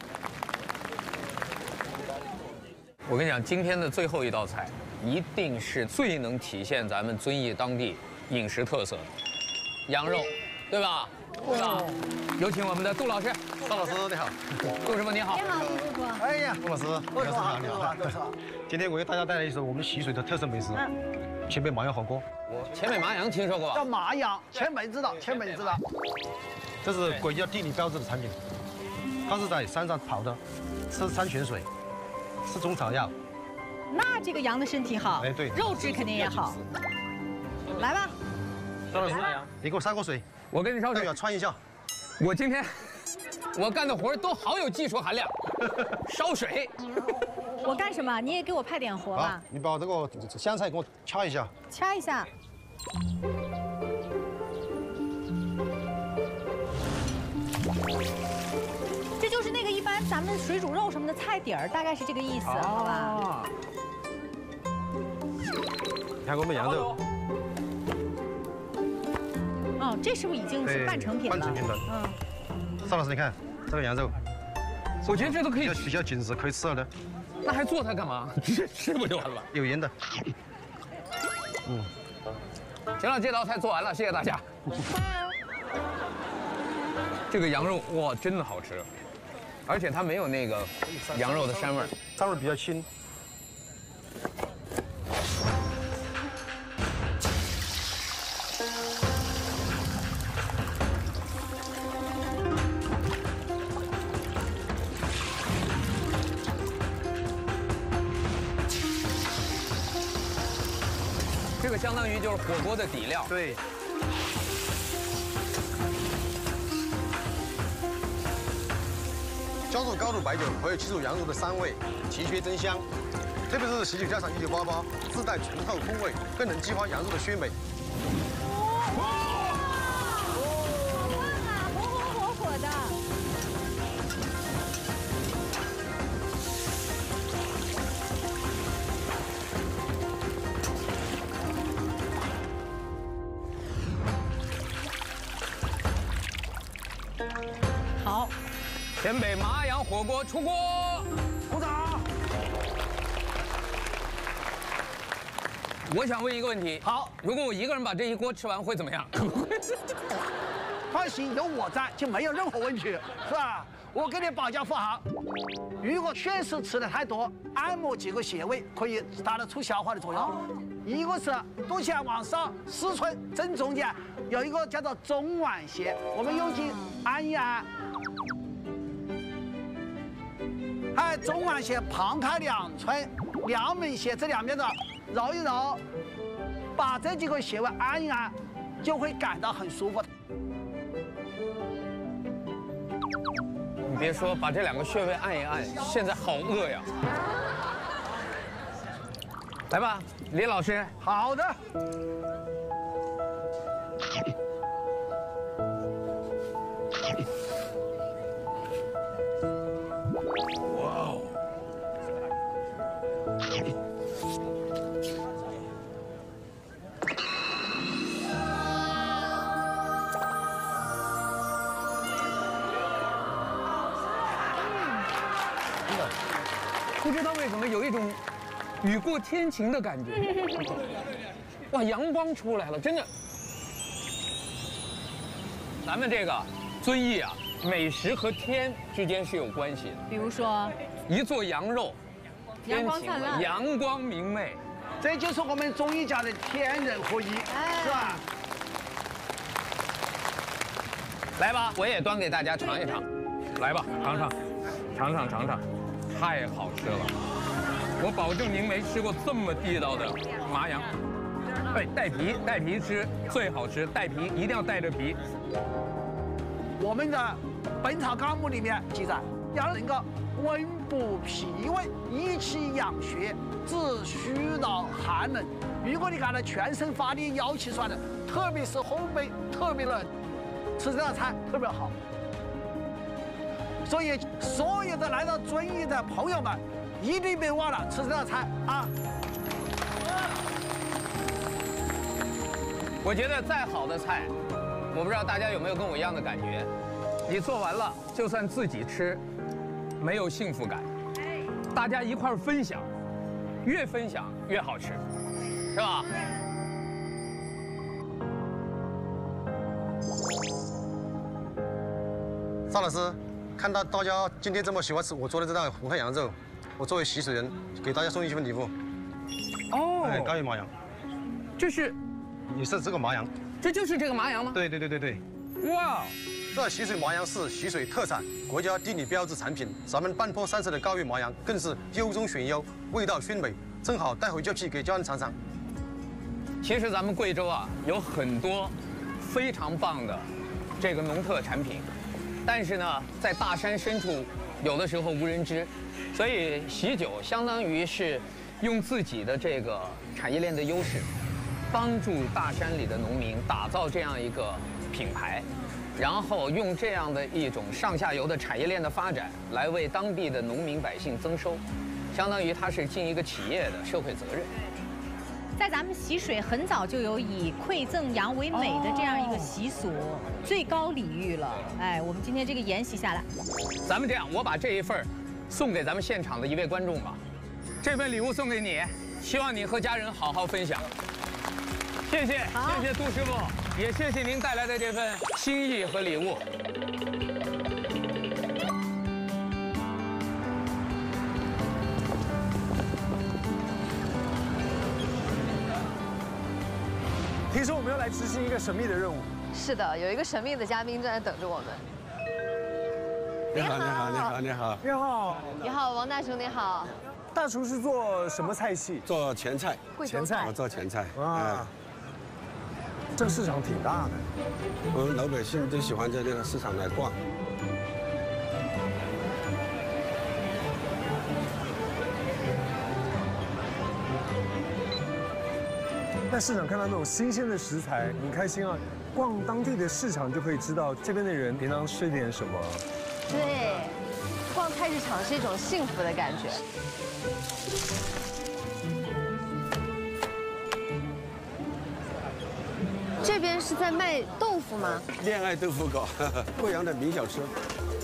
我跟你讲，今天的最后一道菜，一定是最能体现咱们遵义当地饮食特色的羊肉，对吧？对吧？有请我们的杜老师。 邵老师你好， 杜师傅你好。 你好，杜师傅。 哎呀，杜老师， 杜师傅好，你好，杜师傅。 今天我给大家带来一首我们习水的特色美食——千北麻羊火锅。 我千北麻羊听说过， 叫麻羊，千北知道，千北知道。 这是国家地理标志的产品，它是在山上跑的，吃山泉水，吃中草药。 那这个羊的身体好， 哎对， 肉质肯定也好。来吧， 邵老师，你给我烧锅水， 我给你烧水， 要穿一下。 我今天我干的活都好有技术含量，烧水。 我干什么？你也给我派点活吧。 你把这个香菜给我掐一下， 掐一下。这就是那个一般咱们水煮肉什么的菜底儿，大概是这个意思，好吧？ 你看我们羊肉。 哦，这是不是已经是半成品了？ 半成品了。嗯。邵老师，你看这个羊肉， 我觉得这都可以比较紧实，可以吃了的。 那还做它干嘛？吃吃不就完了？ 有盐的。 嗯。行了，这道菜做完了，谢谢大家。这个羊肉哇，真的好吃，而且它没有那个羊肉的膻味， 膻味比较轻。 这个相当于就是火锅的底料。 对。加入高度白酒，可以去除羊肉的膻味，提血增香。特别是喜酒加上一九八八，自带醇厚风味，更能激发羊肉的鲜美。 哇！好棒啊，红红火火的。好。 全北麻羊火锅出锅，鼓掌！我想问一个问题，好，如果我一个人把这一锅吃完会怎么样？ 放心，有我在就没有任何问题，是吧？我给你保驾护航。如果确实吃的太多，按摩几个穴位可以达到促消化的作用。一个是肚脐往上四寸正中间有一个叫做中脘穴，我们用劲按一按。还有中脘穴旁开两寸，两门穴这两边的揉一揉，把这几个穴位按一按，就会感到很舒服。 你别说，把这两个穴位按一按，现在好饿呀！来吧，李老师。 好的。 哇哦！ 不知道为什么有一种雨过天晴的感觉。哇，阳光出来了，真的。咱们这个遵义啊，美食和天之间是有关系的。 比如说， 一做羊肉， 阳光灿烂， 阳光明媚， 这就是我们中医家的天人合一，是吧？ 来吧，我也端给大家尝一尝。来吧，尝尝，尝尝尝尝。太好吃了，我保证您没吃过这么地道的麻羊。哎，带皮，带皮吃最好吃，带皮一定要带着皮。 我们的《本草纲目》里面记载，要能够温补脾胃、益气养血、治虚劳寒冷。如果你感到全身发力、腰气酸的，特别是后背特别冷，吃这道菜特别好。所以，所有的来到遵义的朋友们，一定别忘了吃这道菜啊！ 我觉得再好的菜，我不知道大家有没有跟我一样的感觉，你做完了，就算自己吃，没有幸福感。大家一块儿分享，越分享越好吃，是吧？ 赵老师。看到大家今天这么喜欢吃我做的这道红太羊肉，我作为习水人，给大家送一份礼物。 哦， 哎，高原麻羊， 这是， 也是这个麻羊， 这就是这个麻羊吗？ 对对对对对。 哇， 这习水麻羊是习水特产，国家地理标志产品。咱们半坡山上的高原麻羊更是优中选优，味道鲜美，正好带回就去给家人尝尝。 其实咱们贵州啊有很多非常棒的这个农特产品。但是呢，在大山深处，有的时候无人知，所以喜酒相当于是用自己的这个产业链的优势，帮助大山里的农民打造这样一个品牌，然后用这样的一种上下游的产业链的发展，来为当地的农民百姓增收，相当于它是尽一个企业的社会责任。 在咱们习水很早就有以馈赠羊为美的这样一个习俗，最高礼遇了。哎，我们今天这个沿袭下来， 咱们这样，我把这一份送给咱们现场的一位观众吧。这份礼物送给你，希望你和家人好好分享。谢谢，谢谢杜师傅，也谢谢您带来的这份心意和礼物。 听说我们要来执行一个神秘的任务。 是的，有一个神秘的嘉宾正在等着我们。 你好，你好，你好，你好， 你好， 你好，王大厨，你好。 大厨是做什么菜系？ 做前菜。 前菜。 我做前菜。 啊。这个市场挺大的。 我们老百姓都喜欢在这个市场来逛。 在市场看到那种新鲜的食材，很开心啊！逛当地的市场就可以知道这边的人平常吃点什么。 对，逛菜市场是一种幸福的感觉。这边是在卖豆腐吗？ 恋爱豆腐狗，贵阳的名小吃。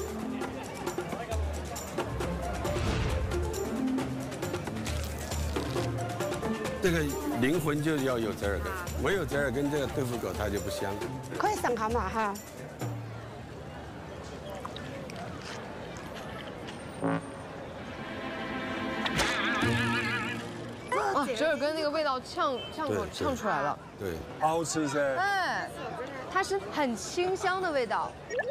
这个灵魂就要有折耳根，没有折耳根，这个豆腐狗它就不香。 可以上号码哈。 啊，折耳根那个味道呛呛口呛出来了。 对，好好吃噻。 哎，它是很清香的味道。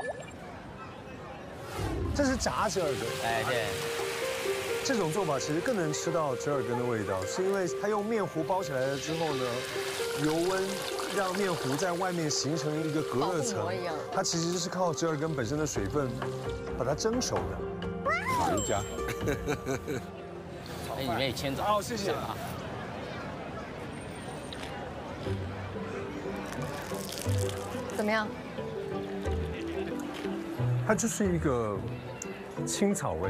这是炸折耳根。 哎，对。 这种做法其实更能吃到折耳根的味道，是因为它用面糊包起来了之后呢，油温让面糊在外面形成一个隔热层，它其实是靠折耳根本身的水分把它蒸熟的。 好一家。哎，里面有千枣。 好，谢谢。 怎么样？ 它就是一个青草味。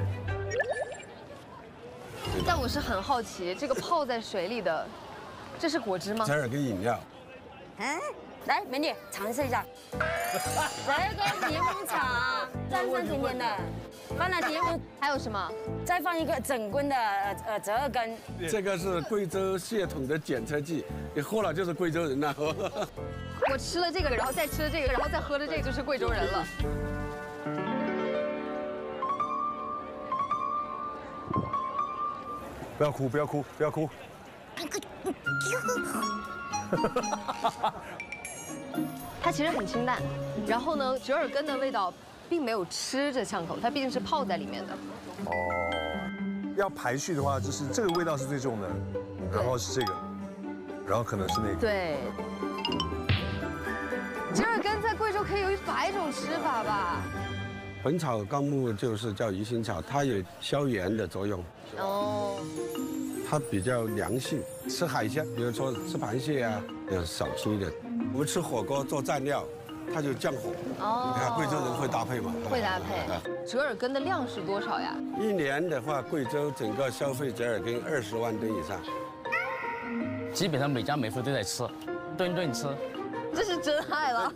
但我是很好奇，这个泡在水里的，这是果汁吗？ 折耳根饮料。 嗯，来，美女尝试一下。折耳根柠檬茶，淡淡甜甜的，放了柠檬， 还有什么？ 再放一个整根的呃折耳根。 这个是贵州血统的检测剂，你喝了就是贵州人了。 我吃了这个，然后再吃了这个，然后再喝了这个，就是贵州人了。 不要哭，不要哭，不要哭。 它其实很清淡，然后呢，折耳根的味道并没有吃着呛口，它毕竟是泡在里面的。 哦，要排序的话，就是这个味道是最重的，然后是这个，然后可能是那个。 对。折耳根在贵州可以有一百种吃法吧？ 《本草纲目》就是叫鱼腥草，它有消炎的作用。哦。它比较凉性，吃海鲜，比如说吃螃蟹啊，要少吃一点。我们吃火锅做蘸料，它就降火。哦。你看贵州人会搭配嘛？ 会搭配。折耳根的量是多少呀？ 一年的话，贵州整个消费折耳根二十万吨以上。 基本上每家每户都在吃，顿顿吃。 这是真爱了。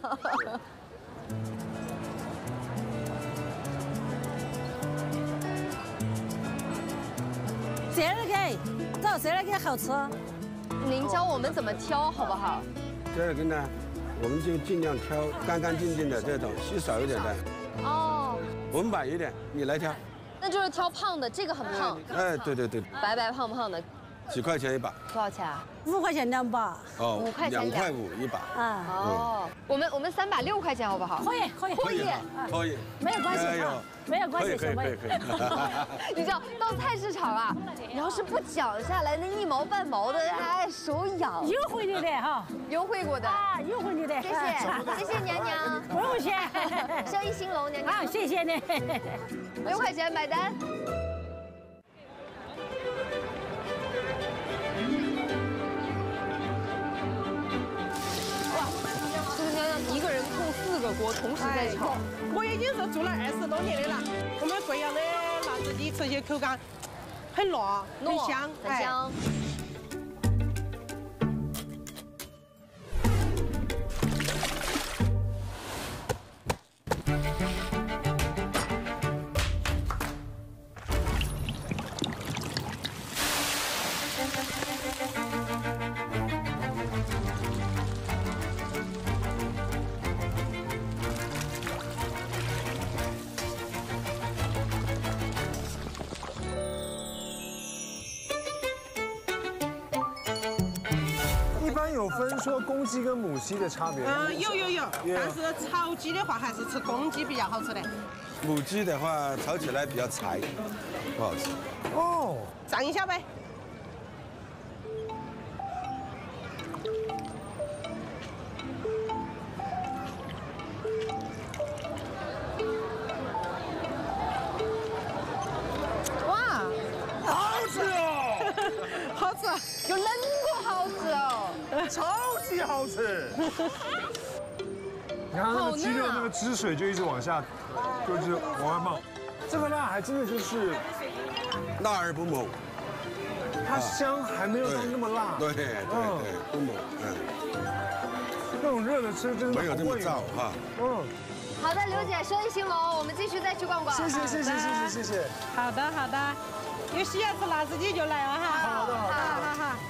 折耳根，这折耳根好吃。 您教我们怎么挑好不好？ 折耳根呢，我们就尽量挑干干净净的这种，稀少一点的。哦。文板一点，你来挑。 那就是挑胖的，这个很胖。 哎，对对对。 白白胖胖的。 几块钱一把？ 多少钱啊？ 五块钱两把。 哦， 五块钱两块五一把。 啊。哦，我们我们三把六块钱好不好？ 可以可以可以可以。 没有关系啊，没有关系， 可以可以可以。 你知道到菜市场啊，你要是不讲下来那一毛半毛的，哎，手痒。 优惠你的哈， 优惠过的啊，优惠你的。 谢谢谢谢娘娘， 不用谢， 生意兴隆，娘娘。 好，谢谢你。 六块钱买单。 一个人控四个锅同时在炒， 我已经是做了二十多年的了。我们贵阳的辣子鸡吃起口感很糯，很香， 很香。 有分说公鸡跟母鸡的差别？ 嗯，有有有，但是炒鸡的话还是吃公鸡比较好吃的。 母鸡的话炒起来比较柴，不好吃。 哦，尝一下呗。哇， 好吃哦！ 好吃， 有嫩过好吃哦。 超级好吃！你看那个鸡肉那个汁水就一直往下，就是往外冒。这个辣还真的就是辣而不猛， 它香还没有到那么辣。 对对对，不猛，嗯。 那种热的吃真的没有这么燥哈。嗯。 好的，刘姐，生意兴隆，我们继续再去逛逛。 谢谢谢谢谢谢谢谢。 好的好的，有喜爱吃辣子鸡就来哦哈。 好的好的好好好。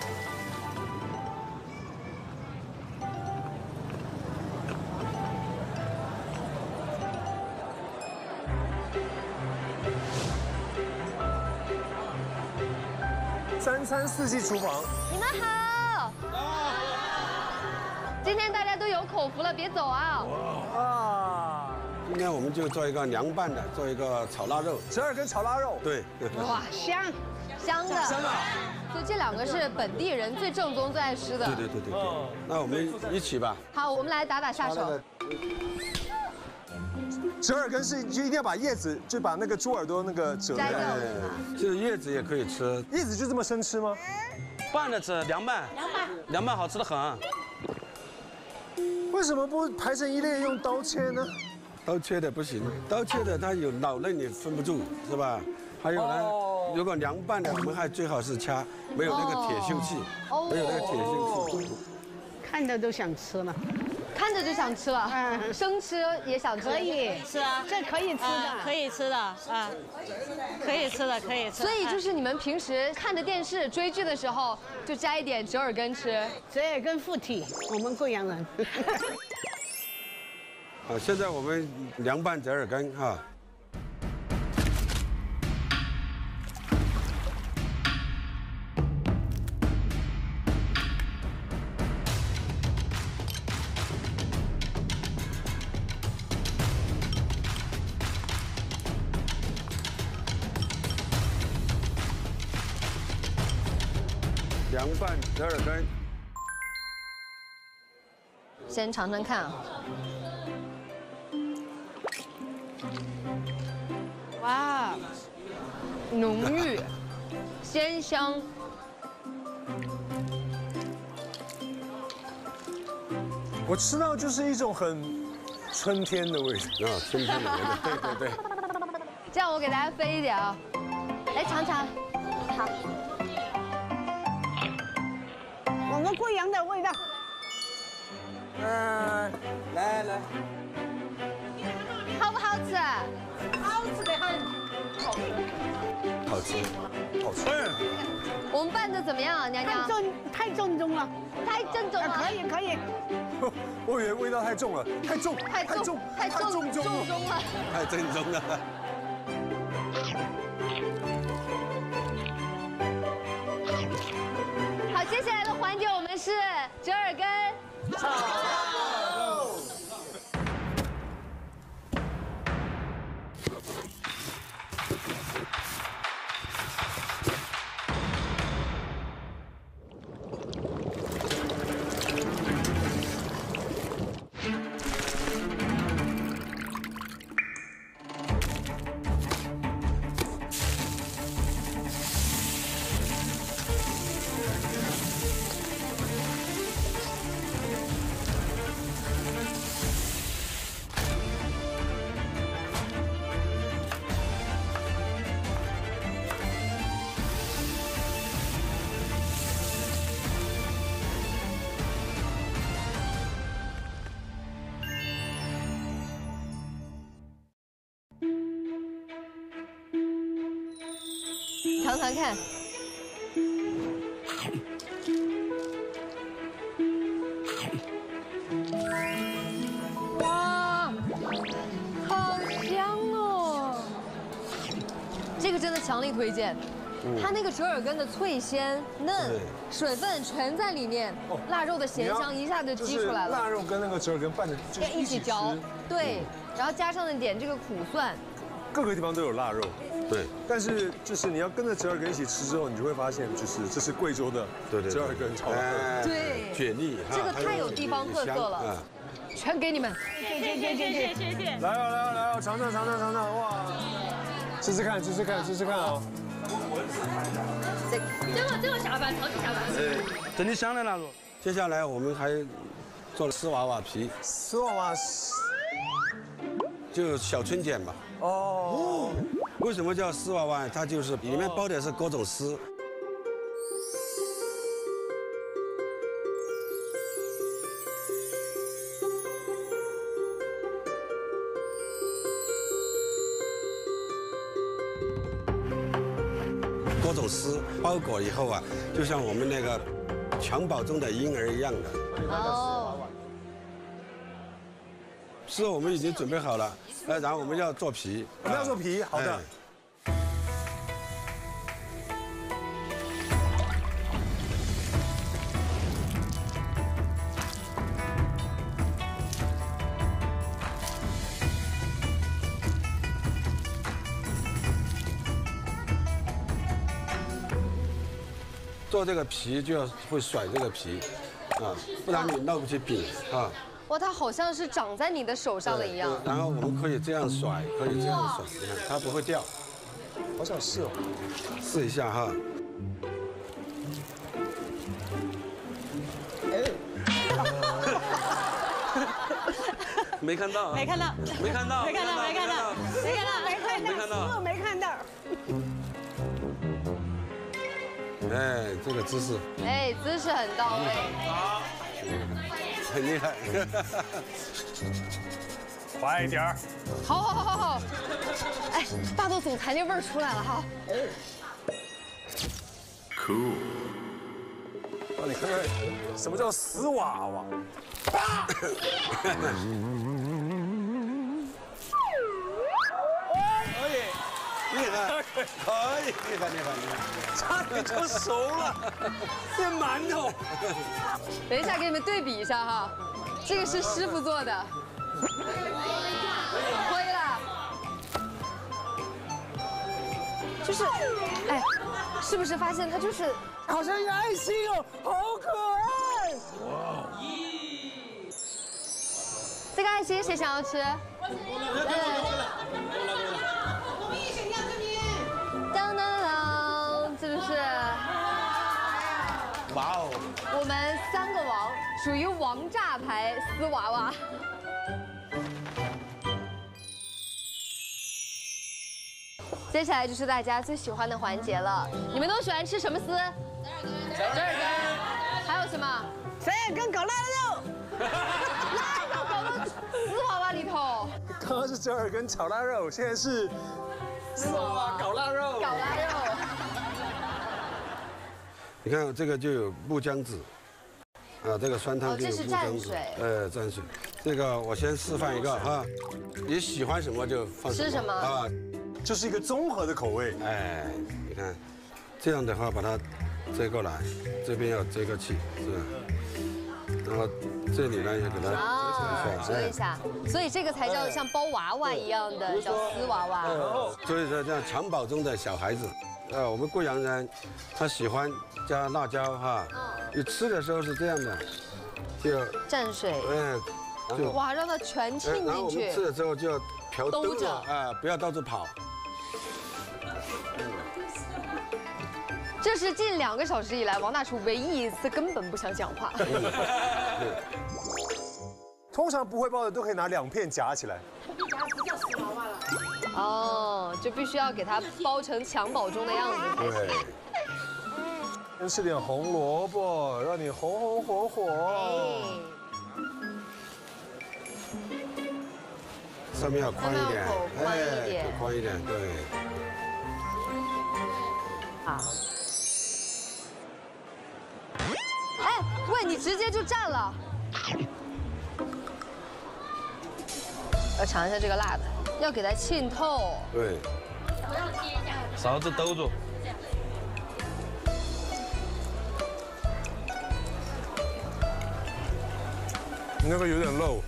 哎三餐四季厨房。 你们好。今天大家都有口福了，别走啊！ 啊！ 今天我们就做一个凉拌的，做一个炒腊肉， 折耳根炒腊肉。 对。 哇，香，香的。香的。所以这两个是本地人最正宗、最爱吃的。 对对对对对。那我们一起吧。 好，我们来打打下手。 折耳根是就一定要把叶子，就把那个猪耳朵那个折掉。 就是叶子也可以吃， 叶子就这么生吃吗？ 拌着吃，凉拌。凉拌。凉拌好吃的很。 为什么不排成一列用刀切呢？ 刀切的不行，刀切的它有脑内你分不住，是吧？还有呢，如果凉拌的，我们还最好是掐，没有那个铁锈气，没有那个铁锈气。 看着都想吃了， 看着就想吃了，嗯，生吃也想吃， 可以是啊， 这可以吃的， 可以吃的啊，可以吃的，可以吃。 所以就是你们平时看着电视追剧的时候，就摘一点折耳根吃， 折耳根附体，我们贵阳人。 啊，现在我们凉拌折耳根哈。凉拌折耳根， 先尝尝看啊。哇，浓郁，鲜香。 我吃到就是一种很春天的味道啊，春天的味道，对对对。 这样我给大家分一点啊，来尝尝，好。 我们贵阳的味道。 嗯，来来， 好不好吃？ 好吃的很。 好吃， 好吃。 我们拌的怎么样，娘娘？ 太正太正宗了， 太正宗了。 可以可以。 我以为味道太重了，太重， 太重，太重重重了， 太正宗了。 好，接下来的环节我们是折耳根炒肉。尝尝看，哇，好香哦！这个真的强力推荐，它那个折耳根的脆鲜嫩，水分全在里面，腊肉的咸香一下就激出来了。 腊肉跟那个折耳根拌着就一起嚼，对，然后加上了点这个苦蒜， 各个地方都有腊肉。 对， 但是就是你要跟着折耳根一起吃之后，你就会发现，就是这是贵州的折耳根炒腊肉， 对， 卷腻， 这个太有地方特色了，全给你们， 谢谢谢谢谢谢谢。 来哦来哦来哦，尝尝尝尝尝尝，哇，试试看试试看试试看啊！ 这个这个下饭超级下饭， 真的香的腊肉。接下来我们还做了丝娃娃皮， 丝娃娃就小春卷吧。哦。为什么叫丝娃娃？它就是里面包的是各种丝。各种丝包裹以后啊，就像我们那个襁褓中的婴儿一样的。哦。是我们已经准备好了，呃，然后我们要做皮。 我们要做皮，好的。 做这个皮就要会甩这个皮，啊，不然你弄不起饼啊。 哇，它好像是长在你的手上了一样。 然后我们可以这样甩，可以这样甩，你看它不会掉。 好想试哦， 试一下哈。 没看到， 没看到， 没看到， 没看到，没看到，没看到，没看到， 没看到， 没看到。 哎，这个姿势， 哎，姿势很到位， 好，很厉害。 快一点儿。 好好好好好。哎，霸道总裁那味儿出来了哈。 Cool。让你看看什么叫死娃娃。可以，厉害，可以，厉害，厉害，厉害， 差点就熟了，变馒头。 等一下给你们对比一下哈，这个是师傅做的，亏了。就是，哎，是不是发现它就是好像一个爱心哦，好可爱。哇。 这个爱心谁想要吃？当当当，是不是？ 哇哦！ 我们三个王属于王炸牌丝娃娃。接下来就是大家最喜欢的环节了，你们都喜欢吃什么丝？折耳根。折耳根。还有什么？ 折耳根搞腊肉。 腊肉搞到丝娃娃里头。 刚刚是折耳根炒腊肉，现在是丝娃娃搞腊肉。 搞腊肉。 你看这个就有木姜子，啊，这个酸汤就有木姜子，呃，蘸水。这个我先示范一个哈，你喜欢什么就放什么。 吃什么啊？ 就是一个综合的口味。 哎，你看，这样的话把它遮过来，这边要遮个气，是吧？然后这里呢也给它遮一下，所以这个才叫像包娃娃一样的，叫丝娃娃。 所以说这样襁褓中的小孩子，呃，我们贵阳人他喜欢加辣椒哈，你吃的时候是这样的，就蘸水， 哎，就哇，让它全浸进去。 然后我们吃了之后就要调兜着，啊，不要到处跑。 这是近两个小时以来王大厨唯一一次根本不想讲话。 通常不会包的都可以拿两片夹起来。 不夹不叫死娃娃了。 哦，就必须要给它包成襁褓中的样子才行。 先吃点红萝卜，让你红红火火。 上面要宽一点， 宽一点， 宽一点，对。 好。哎，喂，你直接就蘸了。要尝一下这个辣的，要给它浸透。 对。 勺子兜住。 那个有点漏。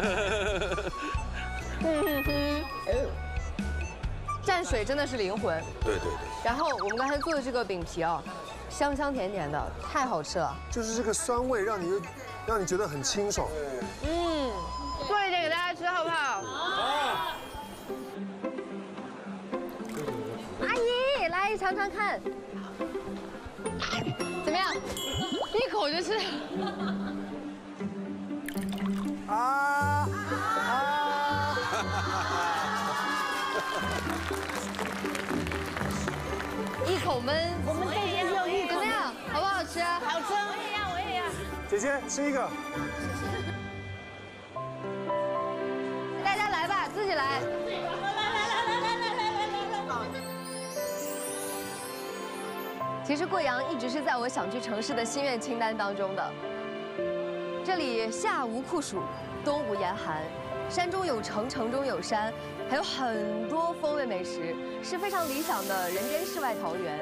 嗯哼，蘸水真的是灵魂。 对对对。 然后我们刚才做的这个饼皮啊，香香甜甜的，太好吃了。 就是这个酸味让你让你觉得很清爽。 嗯，做一点给大家吃好不好？好。阿姨，来尝尝看，怎么样？一口就吃。啊啊！一口闷， 我们这边就一口， 怎么样？好不好吃？ 好吃，我也要，我也要。 姐姐吃一个。 大家来吧，自己来。 来来来来来来来来来来。 其实贵阳一直是在我想去城市的心愿清单当中的。这里夏无酷暑，冬无严寒，山中有城，城中有山，还有很多风味美食，是非常理想的人间世外桃源。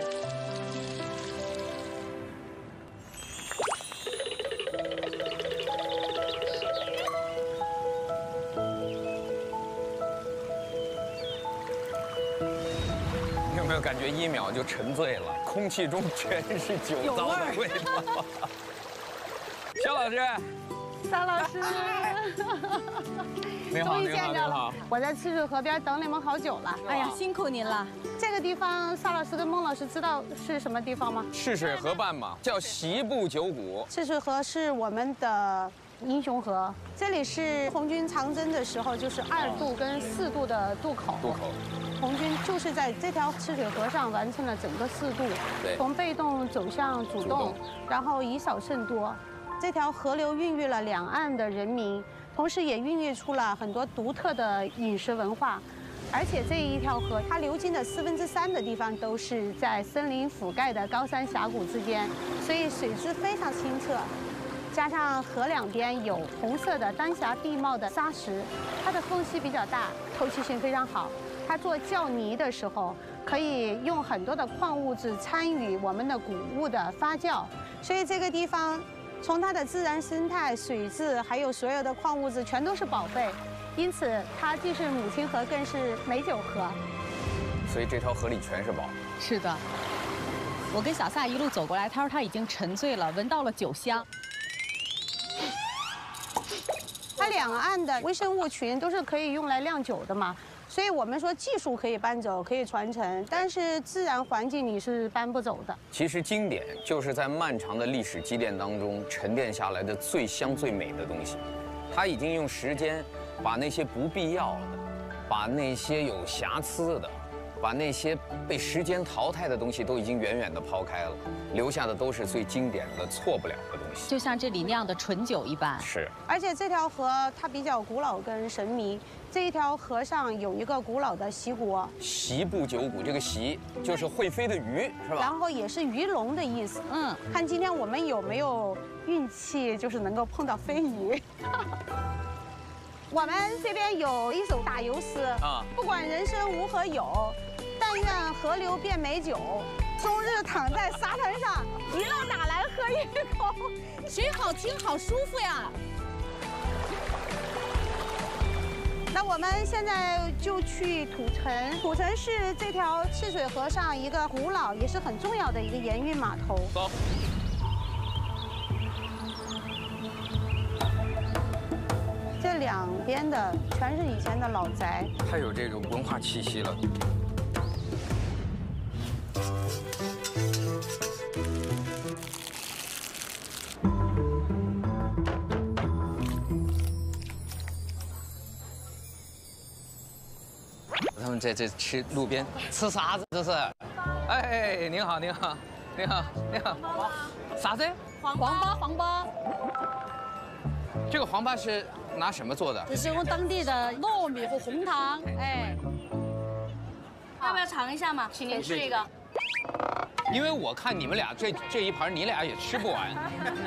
你看没有感觉一秒就沉醉了？空气中全是酒糟的味道。肖老师， 邵老师， 你好， 终于你好， 见着了你好。 我在赤水河边等你们好久了。 哎呀，辛苦您了。 这个地方，邵老师跟孟老师知道是什么地方吗？ 赤水河畔嘛，叫席部九谷。 赤水河是我们的英雄河，这里是红军长征的时候，就是二渡跟四渡的渡口。 渡口。 红军就是在这条赤水河上完成了整个四渡，从被动走向主动，然后以少胜多。这条河流孕育了两岸的人民，同时也孕育出了很多独特的饮食文化。而且这一条河，它流经的四分之三的地方都是在森林覆盖的高山峡谷之间，所以水质非常清澈。加上河两边有红色的丹霞地貌的沙石，它的缝隙比较大，透气性非常好。它做酵泥的时候，可以用很多的矿物质参与我们的谷物的发酵，所以这个地方从它的自然生态、水质，还有所有的矿物质全都是宝贝，因此它既是母亲河，更是美酒河。 所以这条河里全是宝。 是的，我跟小夏一路走过来，他说他已经沉醉了，闻到了酒香。 它两岸的微生物群都是可以用来酿酒的嘛。所以我们说技术可以搬走，可以传承，但是自然环境你是搬不走的。 其实经典就是在漫长的历史积淀当中沉淀下来的最香最美的东西，它已经用时间把那些不必要的，把那些有瑕疵的，把那些被时间淘汰的东西都已经远远地抛开了，留下的都是最经典的、错不了的东西。 就像这里酿的纯酒一般。 是。 而且这条河它比较古老跟神秘。这一条河上有一个古老的席国， 席部九谷，这个席就是会飞的鱼，是吧？ 然后也是鱼龙的意思。嗯，看今天我们有没有运气，就是能够碰到飞鱼。我们这边有一首打油诗啊，不管人生无何有，但愿河流变美酒，终日躺在沙滩上，一浪打来喝一口， 谁好听好舒服呀。 那我们现在就去土城，土城是这条赤水河上一个古老也是很重要的一个盐运码头。 走。 这两边的全是以前的老宅， 太有这种文化气息了。他们在这吃路边吃啥子？这是？哎，您好，您好，您好，您好。啥子？ 黄粑，黄粑。 这个黄粑是拿什么做的？ 这是用当地的糯米和红糖。哎， 要不要尝一下嘛？请您吃一个。 因为我看你们俩这这一盘，你俩也吃不完。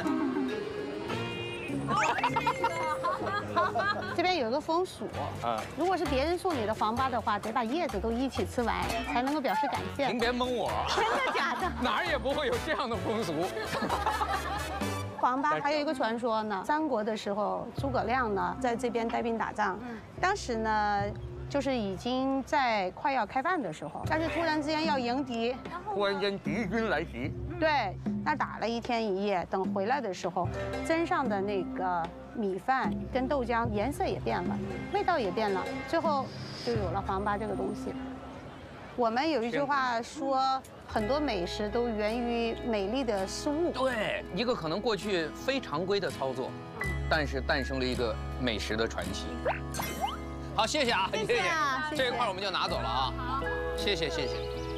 这边有一个风俗，啊，如果是别人送你的黄粑的话，得把叶子都一起吃完，才能够表示感谢。 您别蒙我， 真的假的？ 哪儿也不会有这样的风俗。 黄粑还有一个传说呢，三国的时候，诸葛亮呢在这边带兵打仗，当时呢就是已经在快要开饭的时候，但是突然之间要迎敌， 突然间敌军来袭， 对，那打了一天一夜，等回来的时候，蒸上的那个米饭跟豆浆颜色也变了，味道也变了，最后就有了黄粑这个东西。我们有一句话说，很多美食都源于美丽的事物。 对，一个可能过去非常规的操作，但是诞生了一个美食的传奇。好，谢谢啊， 谢谢啊， 这一块我们就拿走了啊。好，谢谢谢谢。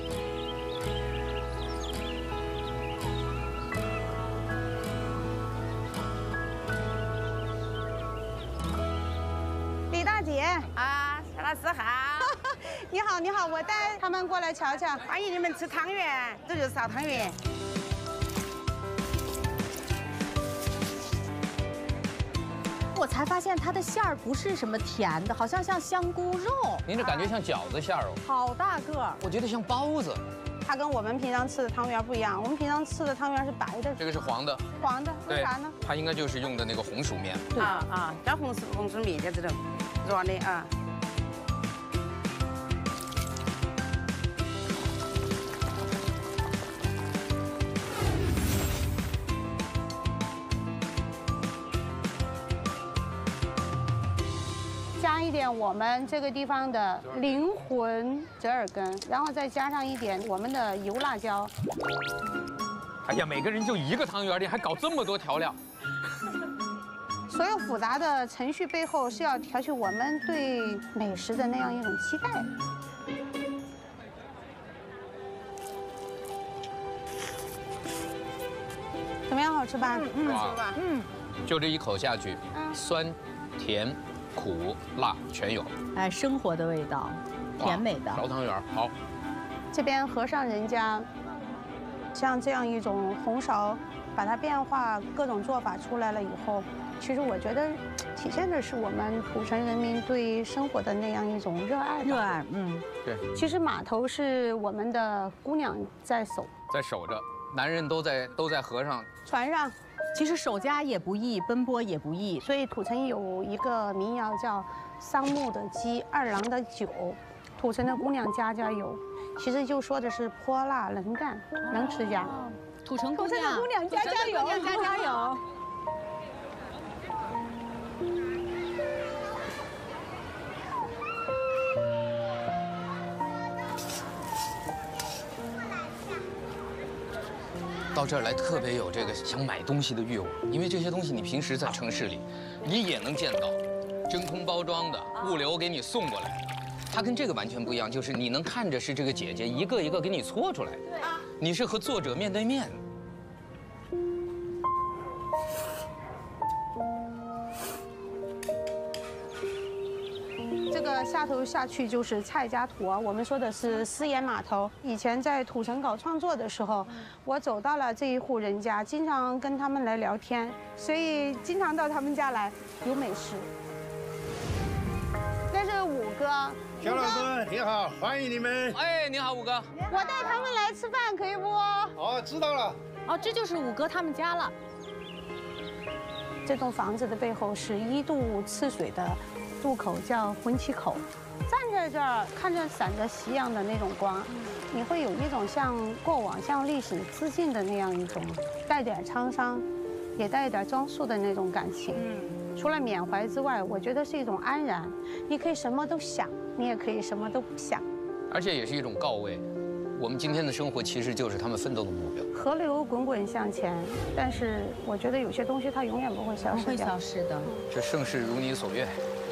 李大姐啊，肖老师好。 你好，你好，我带他们过来瞧瞧。 欢迎你们吃汤圆，这就是烧汤圆。 我才发现它的馅儿不是什么甜的，好像像香菇肉。 您这感觉像饺子馅儿哦。 好大个儿。 我觉得像包子。 它跟我们平常吃的汤圆不一样，我们平常吃的汤圆是白的。 这个是黄的。 黄的，为啥呢？ 它应该就是用的那个红薯面。 啊啊，叫红薯红薯面，就这种软的啊。 点我们这个地方的灵魂折耳根，然后再加上一点我们的油辣椒。 哎呀，每个人就一个汤圆店，还搞这么多调料。 所有复杂的程序背后是要挑起我们对美食的那样一种期待。怎么样，好吃吧？ 嗯，好吃吧？ 嗯， 就这一口下去，酸、甜、苦、辣全有。 哎，生活的味道，甜美的烧汤圆好。 这边和尚人家，像这样一种红苕，把它变化各种做法出来了以后，其实我觉得体现的是我们土城人民对生活的那样一种热爱。 热爱，嗯， 对。 其实码头是我们的姑娘在守， 在守着，男人都在都在河上。 船上， 其实守家也不易，奔波也不易。 所以土城有一个民谣叫“桑木的鸡，二郎的酒”，土城的姑娘家家有，其实就说的是泼辣能干，能持家。 土城姑娘，土城的姑娘家家有， 家家有。 到这儿来特别有这个想买东西的欲望，因为这些东西你平时在城市里，你也能见到，真空包装的，物流给你送过来，它跟这个完全不一样，就是你能看着是这个姐姐一个一个给你搓出来，你是和作者面对面。 下头下去就是蔡家土啊，我们说的是私盐码头。以前在土城搞创作的时候，我走到了这一户人家，经常跟他们来聊天，所以经常到他们家来有美食。那是五哥， 肖老师你好，欢迎你们。 哎，你好，五哥。 我带他们来吃饭，可以不？ 哦，知道了。 哦，这就是五哥他们家了。 这栋房子的背后是一渡赤水的渡口，叫浑旗口。站在这儿看着闪着夕阳的那种光，你会有一种向过往、向历史致敬的那样一种带点沧桑，也带一点庄肃的那种感情。除了缅怀之外，我觉得是一种安然。你可以什么都想，你也可以什么都不想， 而且也是一种告慰。我们今天的生活其实就是他们奋斗的目标。 河流滚滚向前，但是我觉得有些东西它永远不会消失， 不会消失的。 这盛世如你所愿。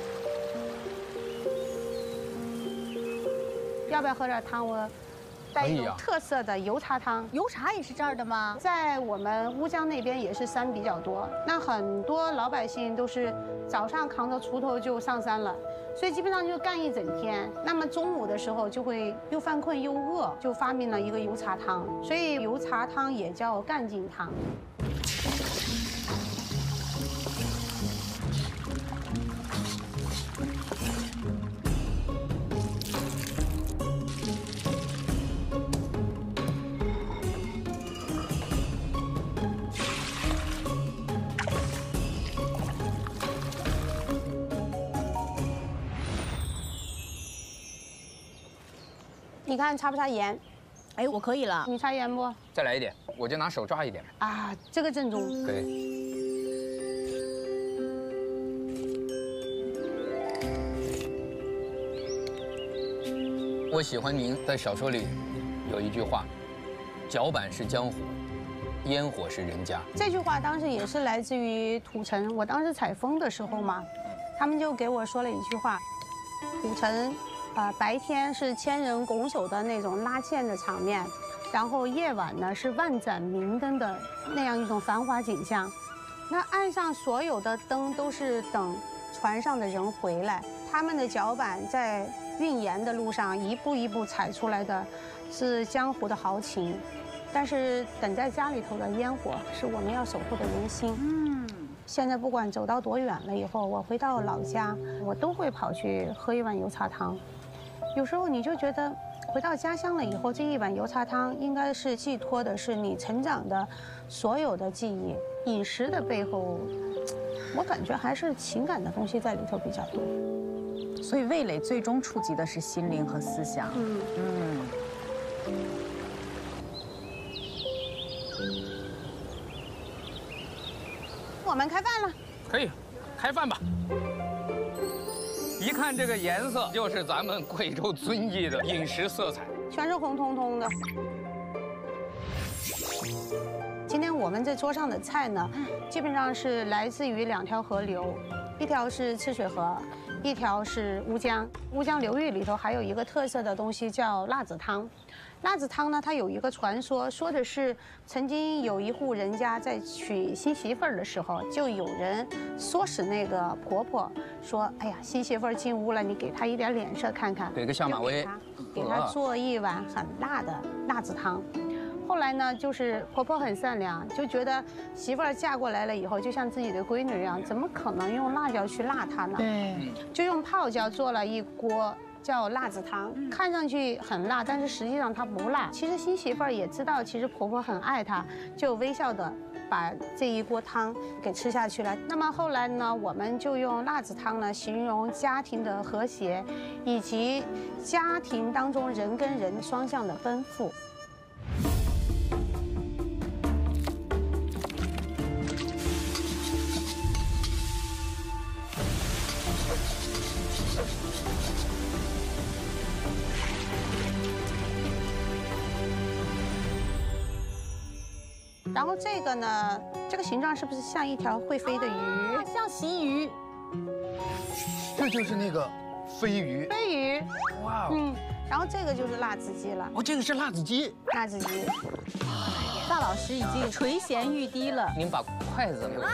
要不要喝点汤？我带一种特色的油茶汤。 油茶也是这儿的吗？ 在我们乌江那边也是山比较多，那很多老百姓都是早上扛着锄头就上山了，所以基本上就干一整天。那么中午的时候就会又犯困又饿，就发明了一个油茶汤，所以油茶汤也叫干劲汤。你看擦不擦盐？ 哎，我可以了。 你擦盐不？ 再来一点，我就拿手抓一点。 啊，这个正宗。 对。我喜欢您在小说里有一句话：“脚板是江湖，烟火是人家。” 这句话当时也是来自于土城。我当时采风的时候嘛，他们就给我说了一句话：土城。啊、呃，白天是千人拱手的那种拉线的场面，然后夜晚呢是万盏明灯的那样一种繁华景象。那岸上所有的灯都是等船上的人回来，他们的脚板在运盐的路上一步一步踩出来的，是江湖的豪情。但是等在家里头的烟火，是我们要守护的人心。嗯。现在不管走到多远了以后，我回到老家，我都会跑去喝一碗油茶汤。有时候你就觉得回到家乡了以后，这一碗油茶汤应该是寄托的是你成长的所有的记忆。饮食的背后，我感觉还是情感的东西在里头比较多。 所以味蕾最终触及的是心灵和思想。嗯嗯。 我们开饭了。 可以，开饭吧。 一看这个颜色，就是咱们贵州遵义的饮食色彩， 全是红彤彤的。今天我们这桌上的菜呢，基本上是来自于两条河流，一条是赤水河，一条是乌江。乌江流域里头还有一个特色的东西叫辣子汤。辣子汤呢，它有一个传说，说的是曾经有一户人家在娶新媳妇儿的时候，就有人唆使那个婆婆说：“哎呀，新媳妇儿进屋了，你给她一点脸色看看。” 给个下马威， 给她做一碗很辣的辣子汤。后来呢，就是婆婆很善良，就觉得媳妇儿嫁过来了以后，就像自己的闺女一样，怎么可能用辣椒去辣她呢？对，就用泡椒做了一锅叫辣子汤，看上去很辣，但是实际上它不辣。其实新媳妇儿也知道，其实婆婆很爱她，就微笑的把这一锅汤给吃下去了。那么后来呢，我们就用辣子汤呢形容家庭的和谐，以及家庭当中人跟人双向的奔赴。然后这个呢，这个形状是不是像一条会飞的鱼？ 啊、像鲫鱼。 这就是那个飞鱼。 飞鱼。哇。嗯。然后这个就是辣子鸡了。 哦，这个是辣子鸡。 辣子鸡。 大老师已经垂涎欲滴了。 您把筷子给我。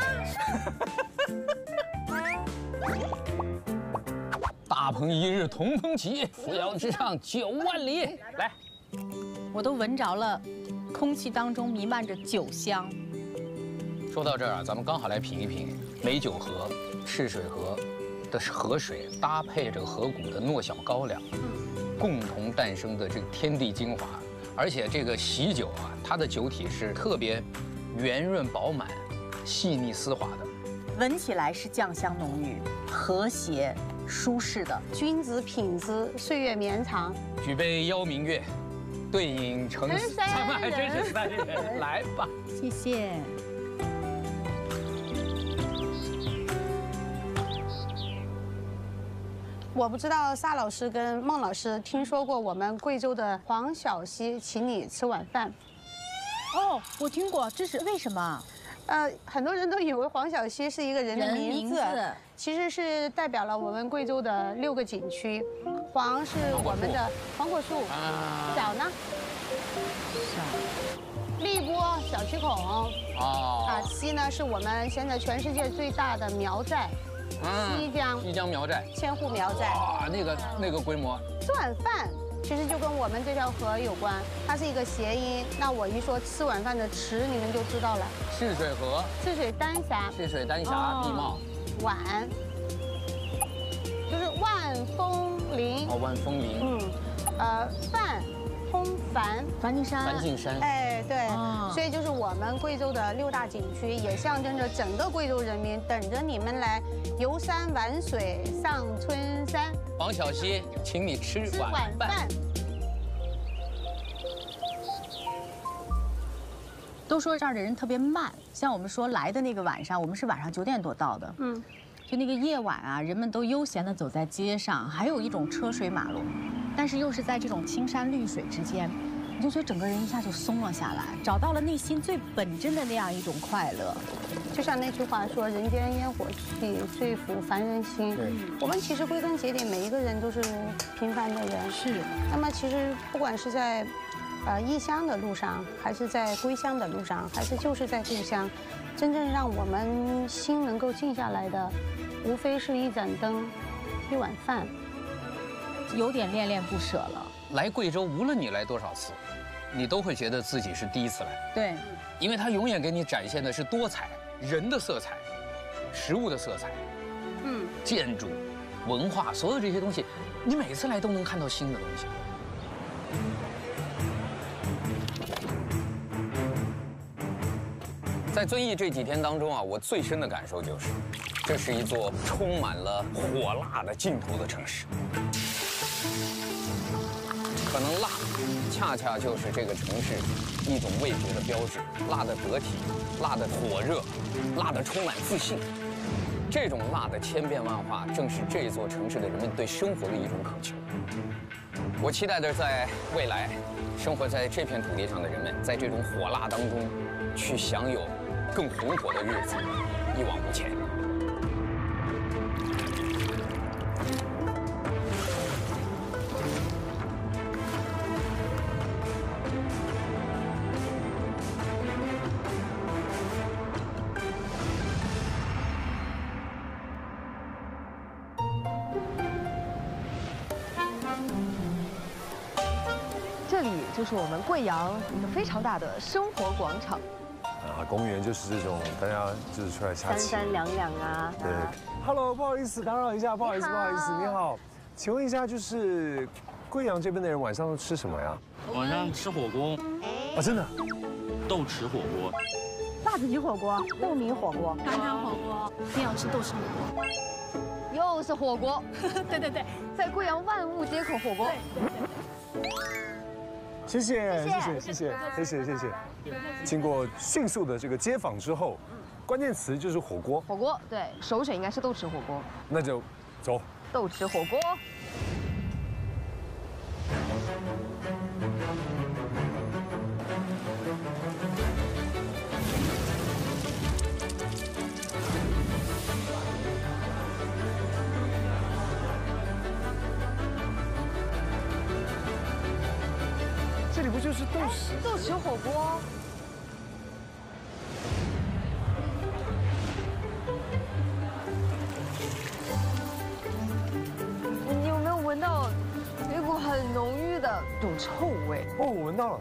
大鹏一日同鹏起，扶摇直上九万里。来， 我都闻着了。空气当中弥漫着酒香。 说到这儿啊，咱们刚好来品一品美酒河、赤水河的河水，搭配着河谷的糯小高粱，共同诞生的这个天地精华。而且这个喜酒啊，它的酒体是特别圆润饱满、细腻丝滑的， 闻起来是酱香浓郁、和谐舒适的。 君子品质，岁月绵长。 举杯邀明月。对饮成三，咱们还真是三人，来吧， 谢谢。 我不知道沙老师跟孟老师听说过我们贵州的黄小溪请你吃晚饭。 哦，我听过，这是为什么？ 呃，很多人都以为黄小溪是一个人的名字， 名字其实是代表了我们贵州的六个景区。黄是我们的黄果树，小呢？小。荔波小区孔。哦。啊，西呢是我们现在全世界最大的苗寨，西江。 西江苗寨。 千户苗寨。 哇，那个那个规模。 吃晚饭。其实就跟我们这条河有关，它是一个谐音。那我一说吃晚饭的池，你们就知道了。 赤水河。 赤水丹霞。 赤水丹霞地貌。 晚，就是万峰林。 哦，万峰林。 嗯，呃，范，通繁， 梵净山。 梵净山。 哎，对，所以就是我们贵州的六大景区，也象征着整个贵州人民等着你们来游山玩水，上春山。 黄小溪，请你吃晚饭。 都说这儿的人特别慢，像我们说来的那个晚上，我们是晚上九点多到的，嗯，就那个夜晚啊，人们都悠闲地走在街上，还有一种车水马龙，但是又是在这种青山绿水之间，你就觉得整个人一下就松了下来，找到了内心最本真的那样一种快乐。 就像那句话说：“人间烟火气，最抚凡人心。”对，我们其实归根结底，每一个人都是平凡的人。是。那么其实不管是在，呃，异乡的路上，还是在归乡的路上，还是就是在故乡，真正让我们心能够静下来的，无非是一盏灯，一碗饭， 有点恋恋不舍了。 来贵州，无论你来多少次，你都会觉得自己是第一次来。 对， 因为它永远给你展现的是多彩。人的色彩，食物的色彩，嗯，建筑、文化，所有这些东西，你每次来都能看到新的东西。在遵义这几天当中啊，我最深的感受就是，这是一座充满了火辣的劲头的城市。可能辣，恰恰就是这个城市一种味觉的标志，辣的得体，辣的火热，辣的充满自信。 这种辣的千变万化，正是这座城市的人们对生活的一种渴求。我期待着在未来，生活在这片土地上的人们，在这种火辣当中，去享有更红火的日子，一往无前。 这里就是我们贵阳一个非常大的生活广场。 啊，公园就是这种大家就是出来下棋， 三三两两啊。 对 ，Hello， 不好意思打扰一下，不好意思，不好意思，你好，请问一下，就是贵阳这边的人晚上都吃什么呀？ 晚上吃火锅。 啊，真的？ 豆豉火锅。 辣子鸡火锅、豆米火锅、 干汤火锅，一定要吃豆豉火锅。 又是火锅， 对对对， 在贵阳万物街口火锅。 谢谢谢谢谢谢谢谢谢谢。经过迅速的这个街访之后，关键词就是火锅。 火锅对，首选应该是豆豉火锅。 那就走。 豆豉火锅。 这里不就是豆豉？ 豆豉火锅。你有没有闻到有一股很浓郁的这种臭味？ 哦，我闻到了。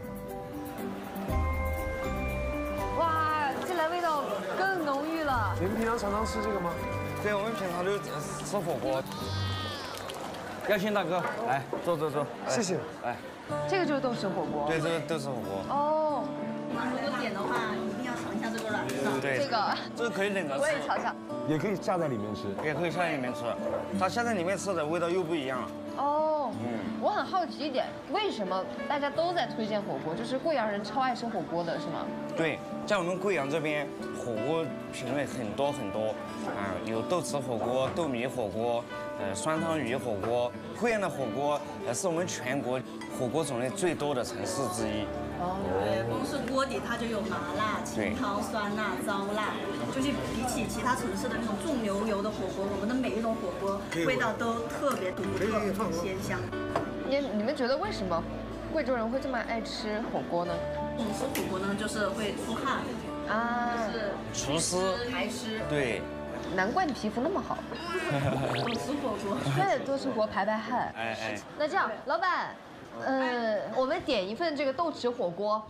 哇，进来味道更浓郁了。 你们平常常常吃这个吗？ 对，我们平常就吃火锅。耀庆大哥，来坐坐坐， 谢谢。 来。 这个就是豆豉火锅。 对，这个豆豉火锅。 哦。 如果点的话，一定要尝一下这个软的。 对。 这个。 这个可以冷着吃。 我也尝尝。 也可以下在里面吃。 也可以下在里面吃，它下在里面吃的味道又不一样了。 哦。嗯。我很好奇一点，为什么大家都在推荐火锅？就是贵阳人超爱吃火锅的是吗？ 对，在我们贵阳这边，火锅品类很多很多，啊，有豆豉火锅、豆米火锅。 呃，酸汤鱼火锅，贵阳的火锅呃是我们全国火锅种类最多的城市之一。 哦，对，光是锅底它就有麻辣、清汤、酸辣、糟辣，就是比起其他城市的那种重牛油的火锅，我们的每一种火锅味道都特别独特、很鲜香。 你你们觉得为什么贵州人会这么爱吃火锅呢？ 我们吃火锅呢，就是会出汗啊，就是厨师排湿。 对。 难怪你皮肤那么好。 豆豉火锅。 对，豆豉火锅排排汗。 哎哎。 那这样，老板，呃，我们点一份这个豆豉火锅。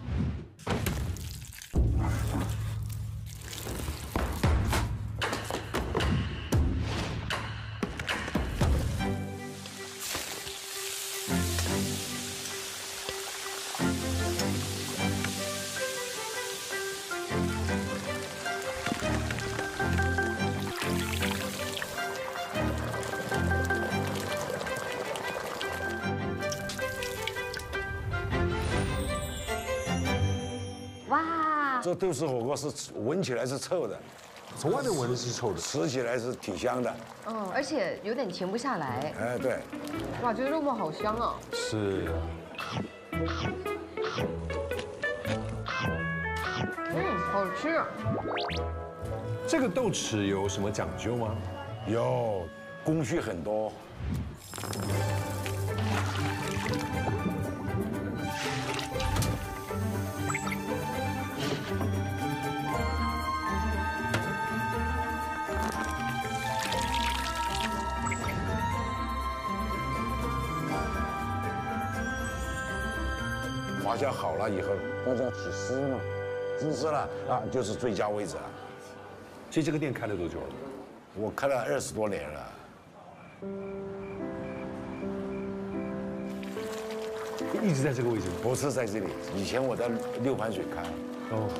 这豆豉火锅是闻起来是臭的， 从外面闻的是臭的， 吃起来是挺香的。 嗯，而且有点停不下来。 哎，对。 哇，觉得肉末好香啊。 是。 嗯，好吃。 这个豆豉有什么讲究吗？ 有，工序很多。 花椒好了以后，那叫起丝嘛，起丝了啊，就是最佳位置了。 其实这个店开了多久了？ 我开了二十多年了。 一直在这个位置？ 不是在这里，以前我在六盘水开。哦。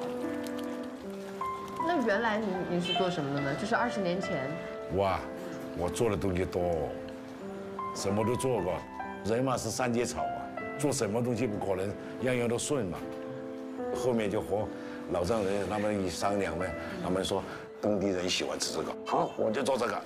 那原来您您是做什么的呢？就是二十年前。 哇，我做的东西多，什么都做过。人嘛是三节草啊。 做什么东西不可能样样都顺嘛？后面就和老丈人他们一商量嘛，他们说当地人喜欢吃这个，好，我就做这个。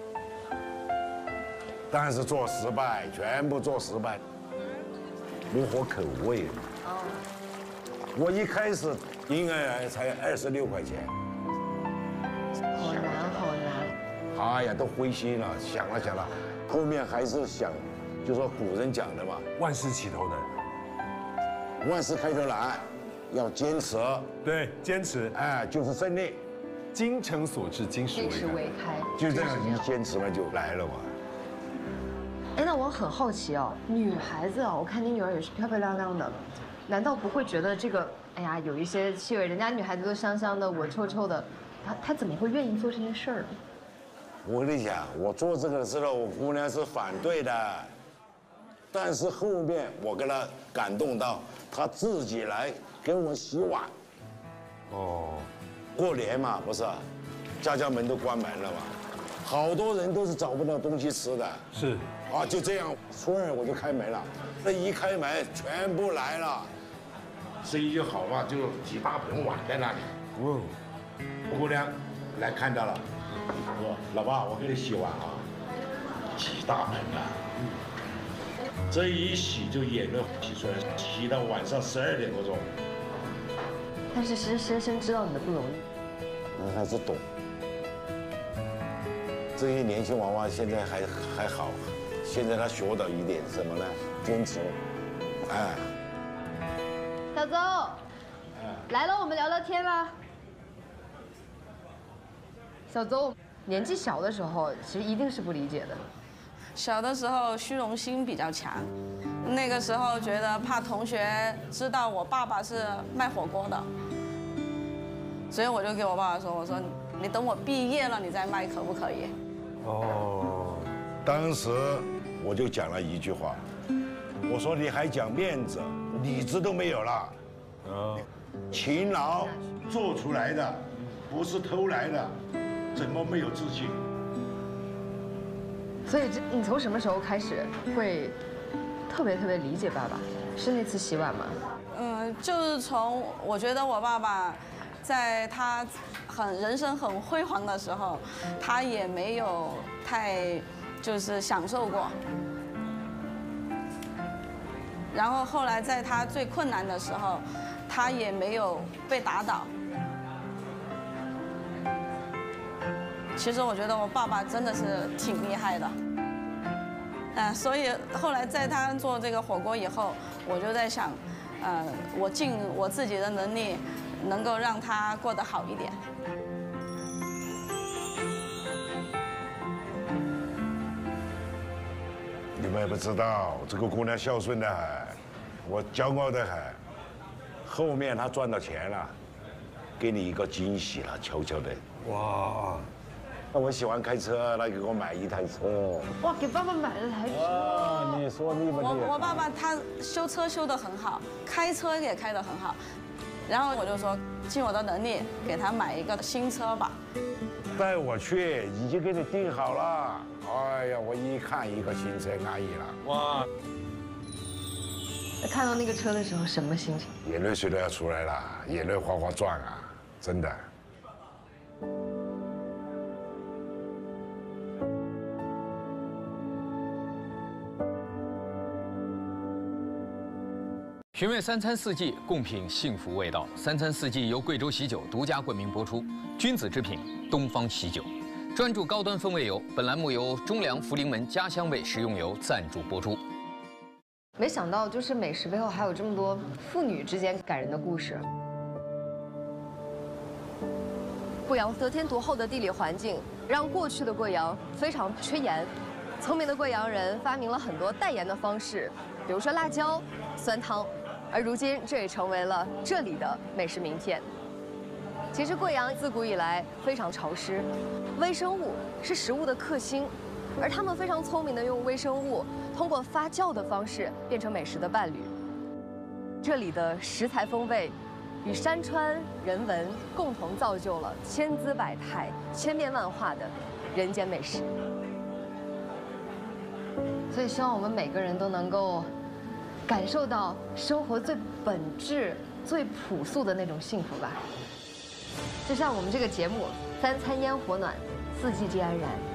但是做失败，全部做失败，不合口味。哦。我一开始应该才二十六块钱。 好难，好难。 哎呀，都灰心了，想了想了，后面还是想，就说古人讲的嘛， 万事起头难， 万事开头难，要坚持。 对，坚持， 哎，就是胜利。 精诚所至，金石为开。 就这样一坚持嘛，就来了嘛。 哎，那我很好奇哦，女孩子哦，我看你女儿也是漂漂亮亮的，难道不会觉得这个，哎呀，有一些气味，人家女孩子都香香的，我臭臭的，她她怎么会愿意做这件事儿呢？ 我跟你讲，我做这个的时候，我姑娘是反对的，但是后面我跟她感动到，她自己来给我洗碗。哦，过年嘛，不是，家家门都关门了嘛，好多人都是找不到东西吃的。 是。 啊，就这样，初二我就开门了，那一开门全部来了，生意就好嘛，就几大盆碗在那里。嗯，姑娘来看到了，说老爸，我给你洗碗啊，几大盆啊，这一洗就眼泪洗出来，洗到晚上十二点多钟。 但是深深深知道你的不容易， 我还是懂。这些年轻娃娃现在还还好。现在他学到一点什么呢？坚持，哎。 小邹，来了，我们聊聊天吧。小邹年纪小的时候，其实一定是不理解的。 小的时候虚荣心比较强，那个时候觉得怕同学知道我爸爸是卖火锅的，所以我就给我爸爸说：“我说你等我毕业了，你再卖可不可以？” 哦，当时。我就讲了一句话，我说你还讲面子，理智都没有了。啊，勤劳做出来的，不是偷来的，怎么没有自信？ 所以这你从什么时候开始会特别特别理解爸爸？是那次洗碗吗？ 嗯，就是从我觉得我爸爸，在他很人生很辉煌的时候，他也没有太。就是享受过，然后后来在他最困难的时候，他也没有被打倒。其实我觉得我爸爸真的是挺厉害的，嗯，所以后来在他做这个火锅以后，我就在想，呃，我尽我自己的能力，能够让他过得好一点。 你们也不知道，这个姑娘孝顺的很，我骄傲的很。后面她赚到钱了，给你一个惊喜了，悄悄的。哇！那我喜欢开车，她给我买一台车。 哇，给爸爸买了台车。啊， 你说你们我我爸爸他修车修得很好，开车也开得很好，然后我就说尽我的能力给他买一个新车吧。 带我去，已经给你订好了。哎呀，我一看一个新车，安逸了。哇！ 看到那个车的时候，什么心情？ 眼泪水都要出来了，眼泪哗哗转啊，真的。 寻味三餐四季，共品幸福味道。三餐四季由贵州喜酒独家冠名播出，君子之品，东方喜酒，专注高端风味油。本栏目由中粮福临门家乡味食用油赞助播出。 没想到，就是美食背后还有这么多父女之间感人的故事。贵阳得天独厚的地理环境，让过去的贵阳非常缺盐。聪明的贵阳人发明了很多代盐的方式，比如说辣椒、酸汤。而如今，这也成为了这里的美食名片。其实，贵阳自古以来非常潮湿，微生物是食物的克星，而他们非常聪明地用微生物通过发酵的方式变成美食的伴侣。这里的食材风味与山川人文共同造就了千姿百态、千变万化的人间美食。所以，希望我们每个人都能够感受到生活最本质、最朴素的那种幸福吧。就像我们这个节目， 三餐烟火暖，四季之安然。